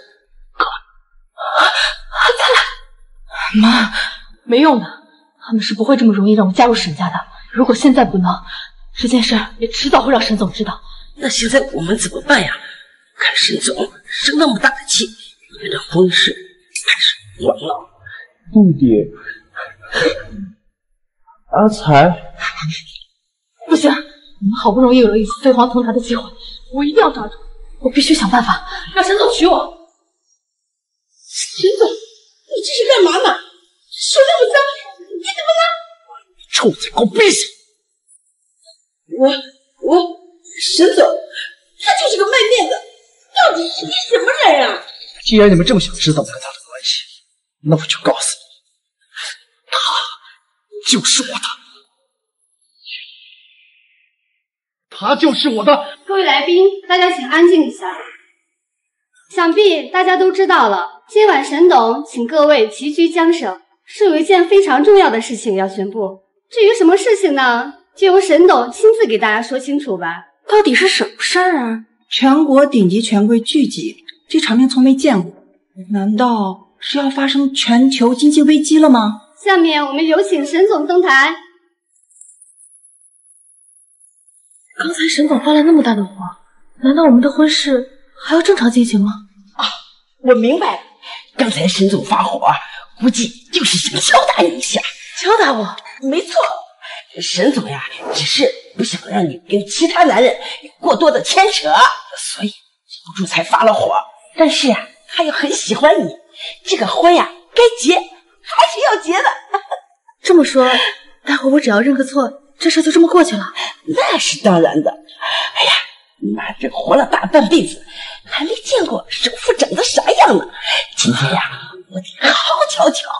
Speaker 9: 再来，妈，没用的，他们是不会这么容易让我加入沈家的。如果现在不能，这件事也迟早会让沈总知道。
Speaker 6: 那现在我们怎么办呀？看沈总生那么大的气，你们的婚事还是完了。
Speaker 5: 弟弟，阿才，
Speaker 9: 不行，你们好不容易有了一次飞黄腾达的机会，我一定要抓住，我必须想办法让沈总娶我。
Speaker 6: 沈总，你这是干嘛呢？手那么脏，你怎么了？
Speaker 15: 臭贼，给我闭嘴！
Speaker 6: 沈总，他就是个卖面子，到底是你什么人啊？
Speaker 15: 既然你们这么想知道我跟他的关系，那我就告诉你，他就是我的，他就是我的。
Speaker 4: 各位来宾，大家请安静一下。想必大家都知道了，今晚沈董请各位齐聚江省，是有一件非常重要的事情要宣布。至于什么事情呢，就由沈董亲自给大家说清楚吧。
Speaker 21: 到底是什么事儿啊？全国顶级权贵聚集，这场面从没见过，难道是要发生全球经济危机了吗？
Speaker 4: 下面我们有请沈总登台。
Speaker 9: 刚才沈总发了那么大的火，难道我们的婚事还要正常进行吗？
Speaker 6: 我明白了，刚才沈总发火，估计就是想敲打你一下。
Speaker 9: 敲打我？
Speaker 6: 没错，沈总呀，只是不想让你跟其他男人有过多的牵扯，所以忍不住才发了火。但是呀，他又很喜欢你，这个婚呀，该结还是要结的。
Speaker 9: 这么说，待会我只要认个错，这事就这么过去了？
Speaker 6: 那是当然的。哎呀，妈这活了大半辈子，还没见过首富长得啥样呢。今天呀，我得好好瞧瞧。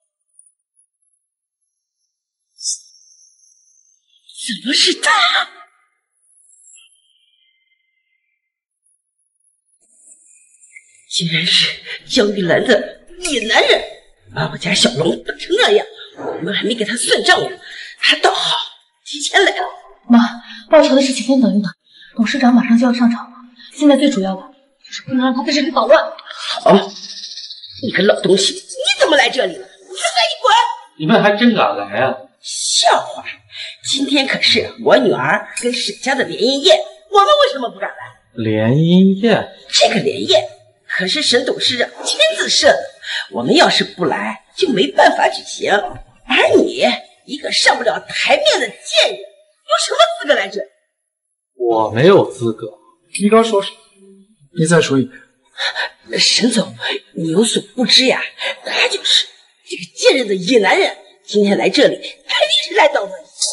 Speaker 6: 怎么是他？竟然是江玉兰的野男人，把我家小龙打成那样，我们还没给他算账呢，他倒好，提前来了。
Speaker 9: 妈，报仇的事情先等一等，董事长马上就要上场了，现在最主要的就是不能让他在这里捣乱。
Speaker 6: 好，你个老东西，你怎么来这里了？你快滚！
Speaker 13: 你们还真敢来啊！
Speaker 6: 笑话，今天可是我女儿跟沈家的联姻宴，我们为什么不敢来？
Speaker 13: 联姻宴？
Speaker 6: 这个联宴可是沈董事长亲自设的，我们要是不来，就没办法举行。而你一个上不了台面的贱人，有什么资格来这里？
Speaker 13: 我没有资格。
Speaker 15: 你刚说什么？你再说一遍。
Speaker 6: 沈总，你有所不知呀，他就是这个贱人的野男人。今天来这里，肯定是来捣乱。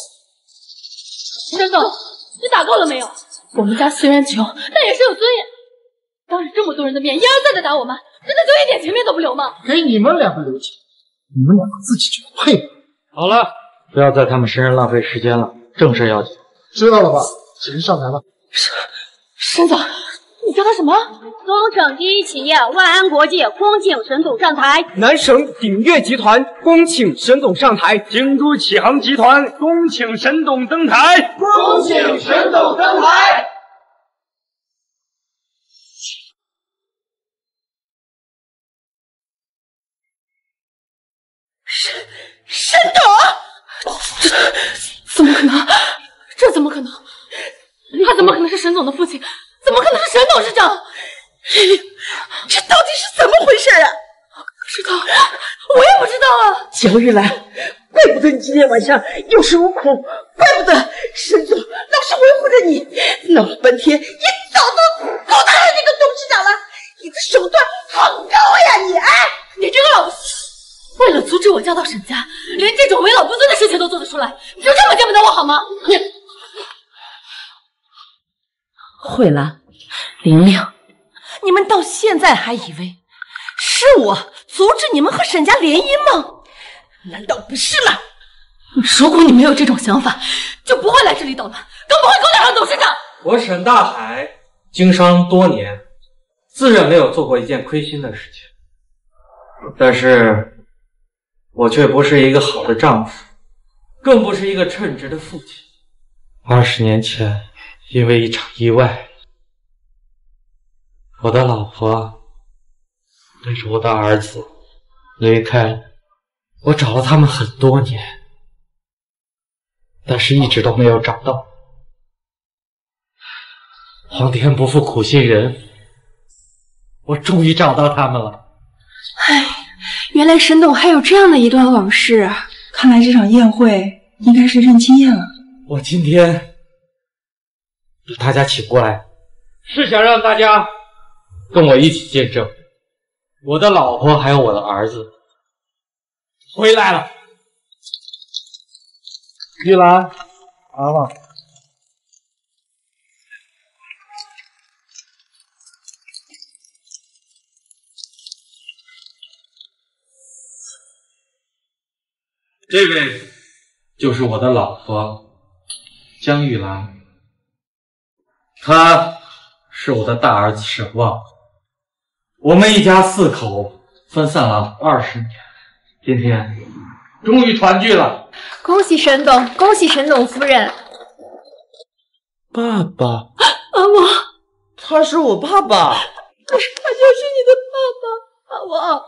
Speaker 9: 沈总，你打够了没有？我们家虽然穷，但也是有尊严。当着这么多人的面，一而再的打我们，真的就一点情面都不留吗？
Speaker 15: 给你们两个留情，你们两个自己觉得配吗？
Speaker 13: 好了，不要在他们身上浪费时间了，正事要紧。
Speaker 15: 知道了吧？请上台吧。
Speaker 9: 沈总，你叫他什么？
Speaker 4: 东省第一企业万安国际恭请沈总上台。
Speaker 2: 南省鼎悦集团恭请沈总上台。京都启航集团恭请沈总登台。
Speaker 19: 恭请沈总登台。
Speaker 6: 沈董，
Speaker 9: 怎么可能？这怎么可能？他怎么可能是沈总的父亲？怎么可能是沈董事长？
Speaker 6: 这到底是怎么回事啊？
Speaker 9: 不知道，我也不知道啊。
Speaker 6: 江玉兰，怪不得你今天晚上有恃无恐，怪不得沈总老是维护着你，闹了半天也早都够他害那个董事长了。你的手段好高呀你！哎，
Speaker 9: 你这个老……为了阻止我嫁到沈家，连这种为老不尊的事情都做得出来，你就这么见不得我好吗？
Speaker 6: 慧兰、玲玲，你们到现在还以为是我阻止你们和沈家联姻吗？难道不是吗？
Speaker 9: 如果你没有这种想法，就不会来这里捣乱，更不会勾搭上董事长。
Speaker 13: 我沈大海经商多年，自认没有做过一件亏心的事情，但是我却不是一个好的丈夫，更不是一个称职的父亲。20年前，因为一场意外，我的老婆带着我的儿子离开了。我找了他们很多年，但是一直都没有找到。皇天不负苦心人，我终于找到他们了。
Speaker 21: 唉，原来沈董还有这样的一段往事啊！看来这场宴会应该是认亲宴了。
Speaker 13: 我今天把大家请过来，是想让大家跟我一起见证我的老婆还有我的儿子回来了。
Speaker 15: 玉兰，妈妈，
Speaker 13: 这位就是我的老婆江玉兰，他是我的大儿子沈旺。我们一家4口分散了20年，今天终于团聚了。
Speaker 4: 恭喜沈董，恭喜沈董夫人。
Speaker 5: 爸爸，
Speaker 9: 阿旺，
Speaker 5: 他是我爸爸。
Speaker 9: 他就是你的爸爸，阿旺。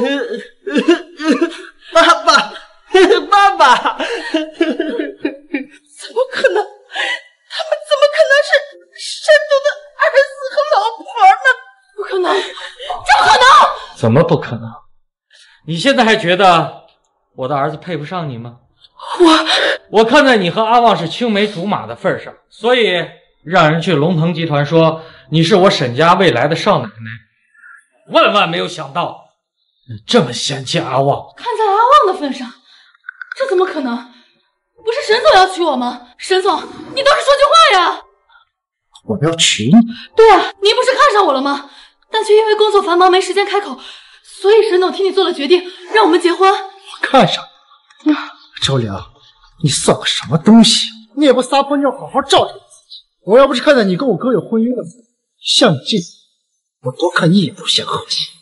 Speaker 5: 爸爸，爸爸，
Speaker 6: 怎么可能？他们怎么可能是沈董的儿子和老婆呢？
Speaker 9: 不可能，怎么可能？
Speaker 13: 怎么不可能？你现在还觉得我的儿子配不上你吗？我看在你和阿旺是青梅竹马的份上，所以让人去龙腾集团说你是我沈家未来的少奶奶。万万没有想到，你这么嫌弃阿旺。
Speaker 9: 看在阿旺的份上，这怎么可能？不是沈总要娶我吗？沈总，你倒是说句话呀！
Speaker 15: 我要娶你？
Speaker 9: 对啊，您不是看上我了吗？但却因为工作繁忙没时间开口，所以沈总替你做了决定，让我们结婚。
Speaker 15: 我看上你。周良，你算个什么东西？你也不撒泡尿好好照照自己。我要不是看在你跟我哥有婚约的份上，像你这种，我多看一眼都嫌恶心。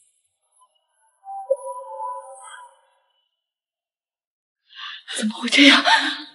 Speaker 9: 怎么会这样？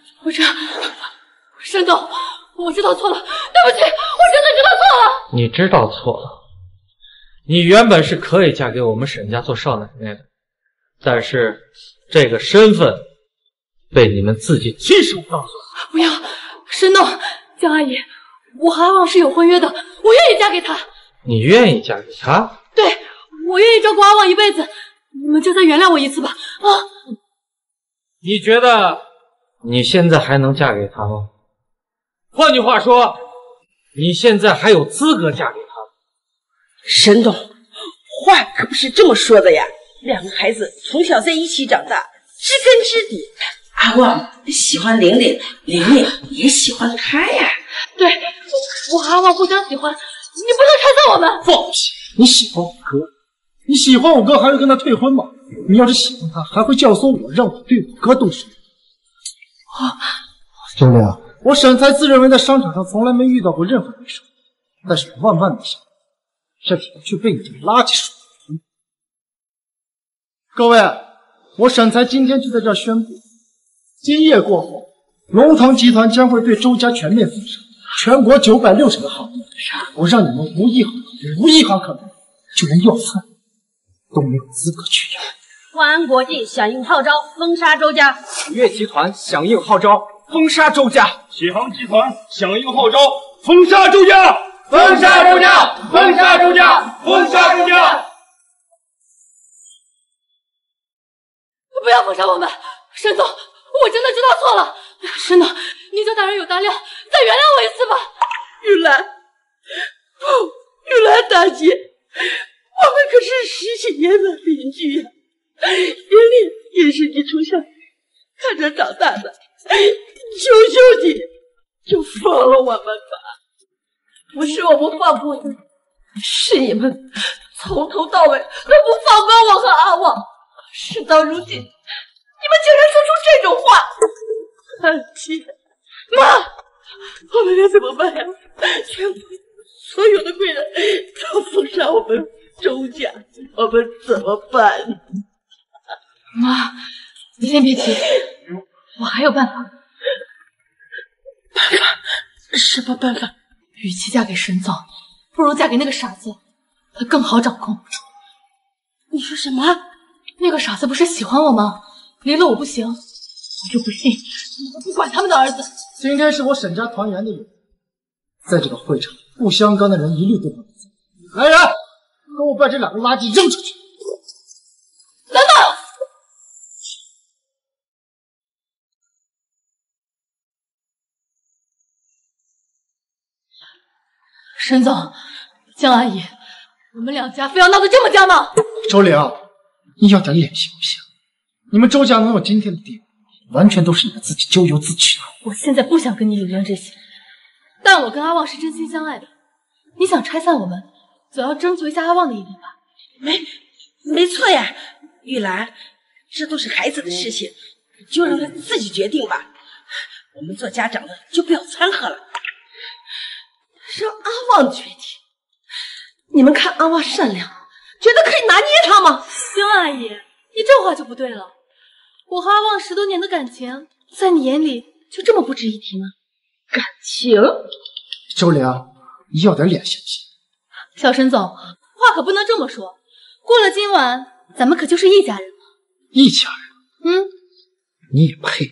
Speaker 9: 沈总，我知道错了，对不起，我真的知道错了。
Speaker 13: 你知道错了，你原本是可以嫁给我们沈家做少奶奶的，但是这个身份被你们自己亲手告诉我。
Speaker 9: 不要，沈总，江阿姨，我和阿旺是有婚约的，我愿意嫁给他。
Speaker 13: 你愿意嫁给他？
Speaker 9: 对，我愿意照顾阿旺一辈子，你们就再原谅我一次吧。
Speaker 13: 你觉得你现在还能嫁给他吗？换句话说，你现在还有资格嫁给他。
Speaker 6: 沈总，话可不是这么说的呀。两个孩子从小在一起长大，知根知底。阿旺喜欢玲玲，玲玲也喜欢他呀。
Speaker 9: 对，我和阿旺互相喜欢，你不能拆散我们。
Speaker 15: 放屁！你喜欢我哥？你喜欢我哥还会跟他退婚吗？你要是喜欢他，还会教唆我让我对我哥动手。周亮，我沈才自认为在商场上从来没遇到过任何对手，但是我万万没想到，这里却被你这个垃圾手了。各位，我沈才今天就在这儿宣布，今夜过后，龙腾集团将会对周家全面封杀，全国960个行业，我让你们无一行可能，就连要饭都没有资格去要。
Speaker 20: 万安国际响应号召，封杀周家；
Speaker 3: 启悦集团响应号召，封杀周家；
Speaker 14: 启航集团响应号召，封杀周家！
Speaker 3: 封杀周家！封杀周家！封杀周家！
Speaker 9: 不要封杀我们，沈总，我真的知道错了。沈总，您就大人有大量，再原谅我一次吧。
Speaker 6: 玉兰，玉兰大姐，我们可是10几年的邻居呀。玲玲也是你从小看着长大的，求求你，就放了我们吧！不是我们放过你，是你们从头到尾都不放过我和阿旺。事到如今，你们竟然说出这种话！姐，妈，我们该怎么办呀？全国所有的贵人都封杀我们周家，我们怎么办？
Speaker 9: 妈，你先别急，我还有办法。
Speaker 6: 办法？什么办法？
Speaker 9: 与其嫁给沈总，不如嫁给那个傻子，他更好掌控。
Speaker 6: 你说什么？
Speaker 9: 那个傻子不是喜欢我吗？离了我不行，我就不信你们不管他们的儿子。
Speaker 15: 今天是我沈家团圆的日子，在这个会场，不相干的人一律都不能在。来人，给我把这两个垃圾扔出去！
Speaker 9: 等等！沈总，江阿姨，我们两家非要闹得这么僵吗？
Speaker 15: 周玲，你要点脸行不行？你们周家能有今天的地位，完全都是你们自己咎由自取的。
Speaker 9: 我现在不想跟你理论这些，但我跟阿旺是真心相爱的。你想拆散我们，总要征求一下阿旺的意见吧？
Speaker 6: 没错呀，玉兰，这都是孩子的事情，就让他自己决定吧。我们做家长的就不要掺和了。让阿旺决定？你们看阿旺善良，觉得可以拿捏他吗？
Speaker 9: 江阿姨，你这话就不对了。我和阿旺10多年的感情，在你眼里就这么不值一提吗？
Speaker 6: 感情？
Speaker 15: 周玲，你要点脸行不行？
Speaker 9: 小沈总，话可不能这么说。过了今晚，咱们可就是一家人了。
Speaker 15: 一家人？你也配？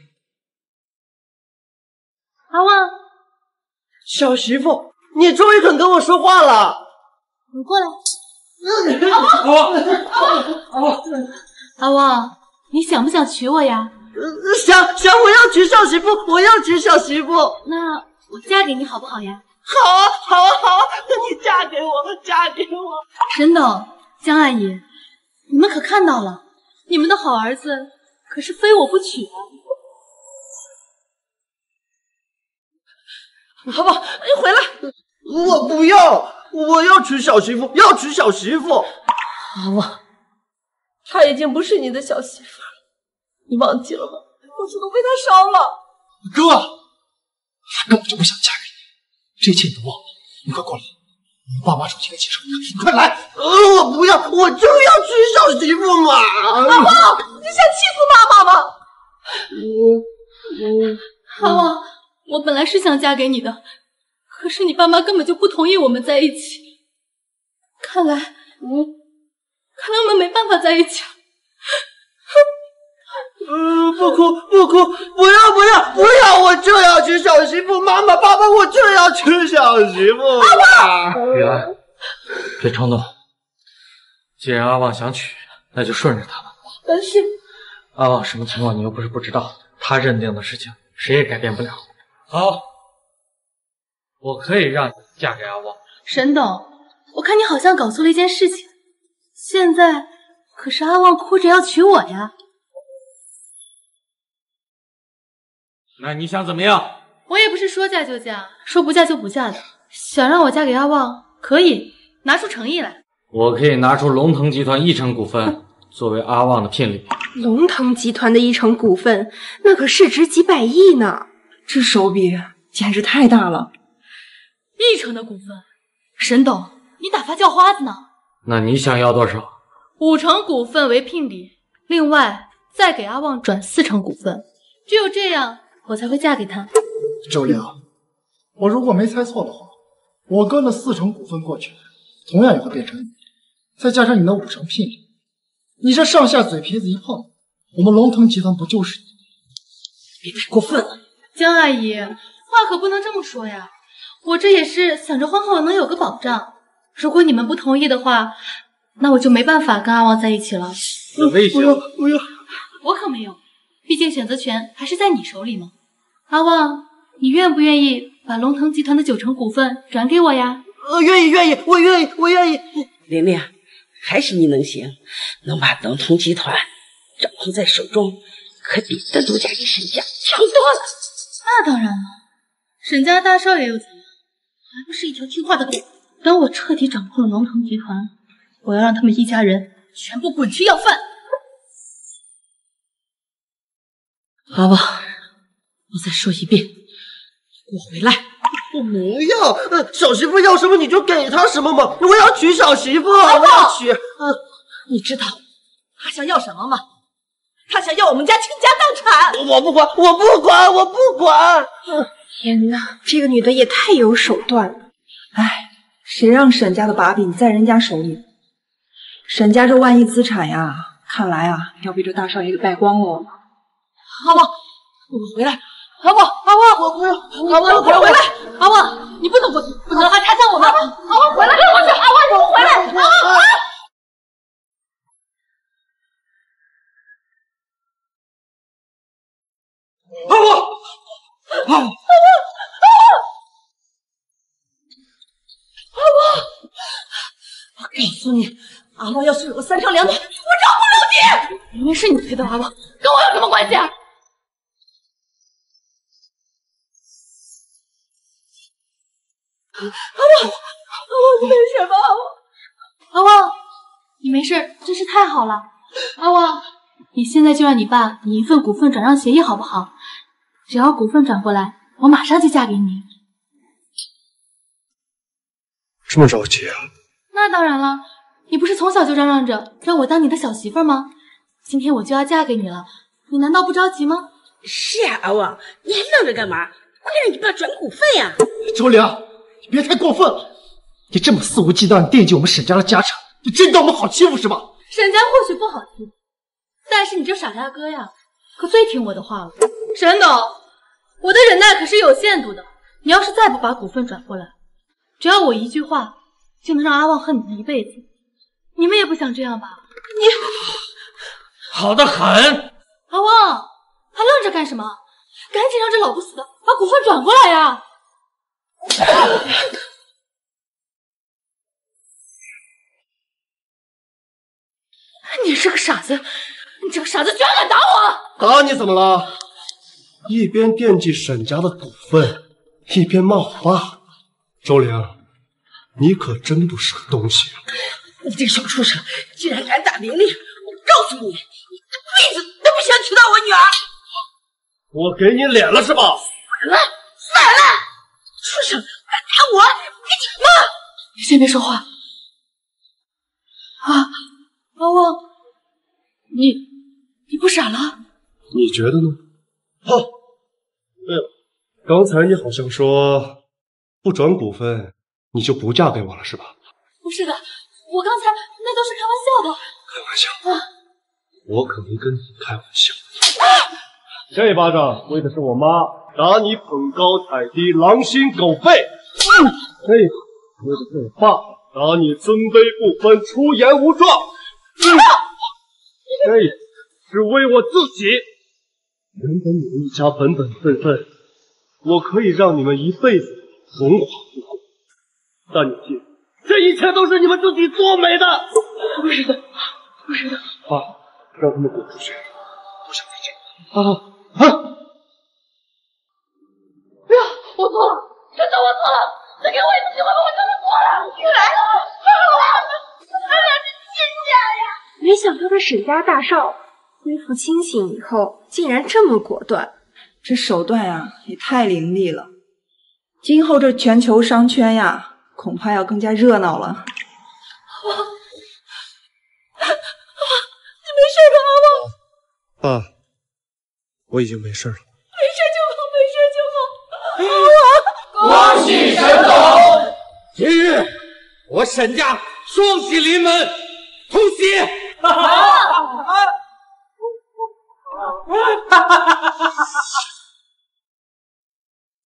Speaker 9: 阿旺，
Speaker 10: 小媳妇，你终于肯跟我说话了。
Speaker 9: 你过来。 阿旺，你想不想娶我呀？
Speaker 6: 想，我要娶小媳妇，我要娶小媳妇。
Speaker 9: 那我嫁给你好不好呀？
Speaker 6: 好啊，你嫁给我。
Speaker 9: 沈董、江阿姨，你们可看到了，你们的好儿子可是非我不娶啊！
Speaker 6: 好吧，你回来。我不要，我要娶小媳妇，要娶小媳妇。阿旺，她已经不是你的小媳妇了，你忘记了吗？过去都被她烧了。
Speaker 15: 哥，我根本就不想嫁给你，这一切你都忘了。你快过来，你爸妈手机给介绍一下，你快来。
Speaker 6: 我不要，我就要娶小媳妇嘛。阿旺，你想气死妈妈吗？
Speaker 9: 阿旺，我本来是想嫁给你的，可是你爸妈根本就不同意我们在一起。看来我们没办法在一起了。
Speaker 6: 不哭，不要，我就要娶小媳妇，妈妈，爸爸，我就要娶小媳妇。
Speaker 13: 阿旺，雨安，别冲动。既然阿旺想娶，那就顺着他吧。
Speaker 6: 但是
Speaker 13: 阿旺什么情况你又不是不知道，他认定的事情谁也改变不了。好，我可以让你嫁给阿旺。
Speaker 9: 沈董，我看你好像搞错了一件事情，现在可是阿旺哭着要娶我呀。
Speaker 13: 那你想怎么样？
Speaker 9: 我也不是说嫁就嫁，说不嫁就不嫁的。想让我嫁给阿旺，可以拿出诚意来。
Speaker 13: 我可以拿出龙腾集团1成股份作为阿旺的聘礼。
Speaker 21: 龙腾集团的1成股份，那可市值几百亿呢，这手笔简直太大了。
Speaker 9: 1成的股份，沈董，你打发叫花子呢？
Speaker 13: 那你想要多少
Speaker 9: ？5成股份为聘礼，另外再给阿旺转4成股份，只有这样我才会嫁给他。
Speaker 15: 周亮，我如果没猜错的话，我哥的4成股份过去，同样也会变成你，再加上你的5成聘礼，你这上下嘴皮子一碰，我们龙腾集团不就是你？
Speaker 6: 别太过分了，
Speaker 9: 江阿姨，话可不能这么说呀。我这也是想着婚后能有个保障，如果你们不同意的话，那我就没办法跟阿旺在一起了。
Speaker 13: 危险！
Speaker 6: 不要！
Speaker 9: 我可没有，毕竟选择权还是在你手里嘛。阿旺，你愿不愿意把龙腾集团的9成股份转给我呀？
Speaker 6: 愿意，我愿意。玲玲，还是你能行，能把龙腾集团掌控在手中，可比单独嫁给沈家强多了。
Speaker 9: 那当然了，沈家大少爷又怎样？还不是一条听话的狗。等我彻底掌控了龙腾集团，我要让他们一家人全部滚去要饭。
Speaker 6: 阿旺，我再说一遍，给我回来！我不要，小媳妇要什么你就给她什么嘛！我要娶小媳妇，我要娶。你知道她想要什么吗？她想要我们家倾家荡产。我不管！
Speaker 21: 天哪，这个女的也太有手段了！哎，谁让沈家的把柄在人家手里？沈家这万亿资产呀，看来啊要被这大少爷给败光了。
Speaker 6: 阿旺，我回来！阿旺，我不要！阿旺，你回来！
Speaker 9: 阿旺，你不能让他拆散我们！阿旺，回来！我去！阿旺，你回来！阿旺！
Speaker 6: 我告诉你，阿旺要是有个3长2短，我饶不了你！
Speaker 9: 明明是你推的阿旺，跟我有什么关系啊？
Speaker 6: 阿旺，你没事吧？
Speaker 9: 阿旺，你没事，真是太好了。阿旺，你现在就让你爸拟一份股份转让协议好不好？只要股份转过来，我马上就嫁给你。
Speaker 2: 这么着急啊？
Speaker 9: 那当然了，你不是从小就嚷嚷着让我当你的小媳妇吗？今天我就要嫁给你了，你难道不着急吗？
Speaker 6: 是呀，阿旺，你还愣着干嘛？快让你爸转股份呀！
Speaker 15: 周良，你别太过分了！你这么肆无忌惮地惦记我们沈家的家产，就真当我们好欺负是吧？
Speaker 9: 沈家或许不好欺负，但是你这傻大哥呀，可最听我的话了。沈董，我的忍耐可是有限度的，你要是再不把股份转过来，只要我一句话，就能让阿旺恨你一辈子。 你们也不想这样吧？
Speaker 13: 好的很。
Speaker 9: 阿旺，还愣着干什么？赶紧让这老不死的把股份转过来呀！你是个傻子，你这个傻子居然敢打我！
Speaker 5: 打你怎么了？一边惦记沈家的股份，一边骂我爸。周玲，你可真不是个东西。
Speaker 6: 你这个小畜生，竟然敢打玲玲！我告诉你，你这辈子都不想娶到我女儿。
Speaker 5: 我给你脸了是吧？
Speaker 6: 反了，畜生，敢打我，给你妈！
Speaker 9: 你先别说话。阿旺，你不傻了？
Speaker 5: 你觉得呢？对了，刚才你好像说不转股份你就不嫁给我了是吧？
Speaker 9: 不是的，我刚才那都是开玩笑的。
Speaker 5: 开玩笑？我可没跟你开玩笑。这一巴掌挥的是我妈，打你捧高踩低、狼心狗肺。这个挥的是我爸，打你尊卑不分、出言无状。这个是为我自己。原本你们一家本本分分，我可以让你们一辈子荣华富贵，但你记住，这一切都是你们自己做没的。
Speaker 9: 不是的，不是的。
Speaker 5: 爸，让他们滚出去，不想再见你。
Speaker 9: 不要，我错了，真的我错了，再给我一次机会吧，我真的错了。你来了，咱俩是亲家呀！
Speaker 21: 没想到这沈家大少恢复清醒以后，竟然这么果断，这手段呀也太凌厉了。今后这全球商圈呀，恐怕要更加热闹了。
Speaker 9: 你没事吧，阿旺？
Speaker 5: 爸，我已经没事了。
Speaker 9: 没事就好，没事就好。
Speaker 13: 恭喜沈总！今日我沈家双喜临门，同喜！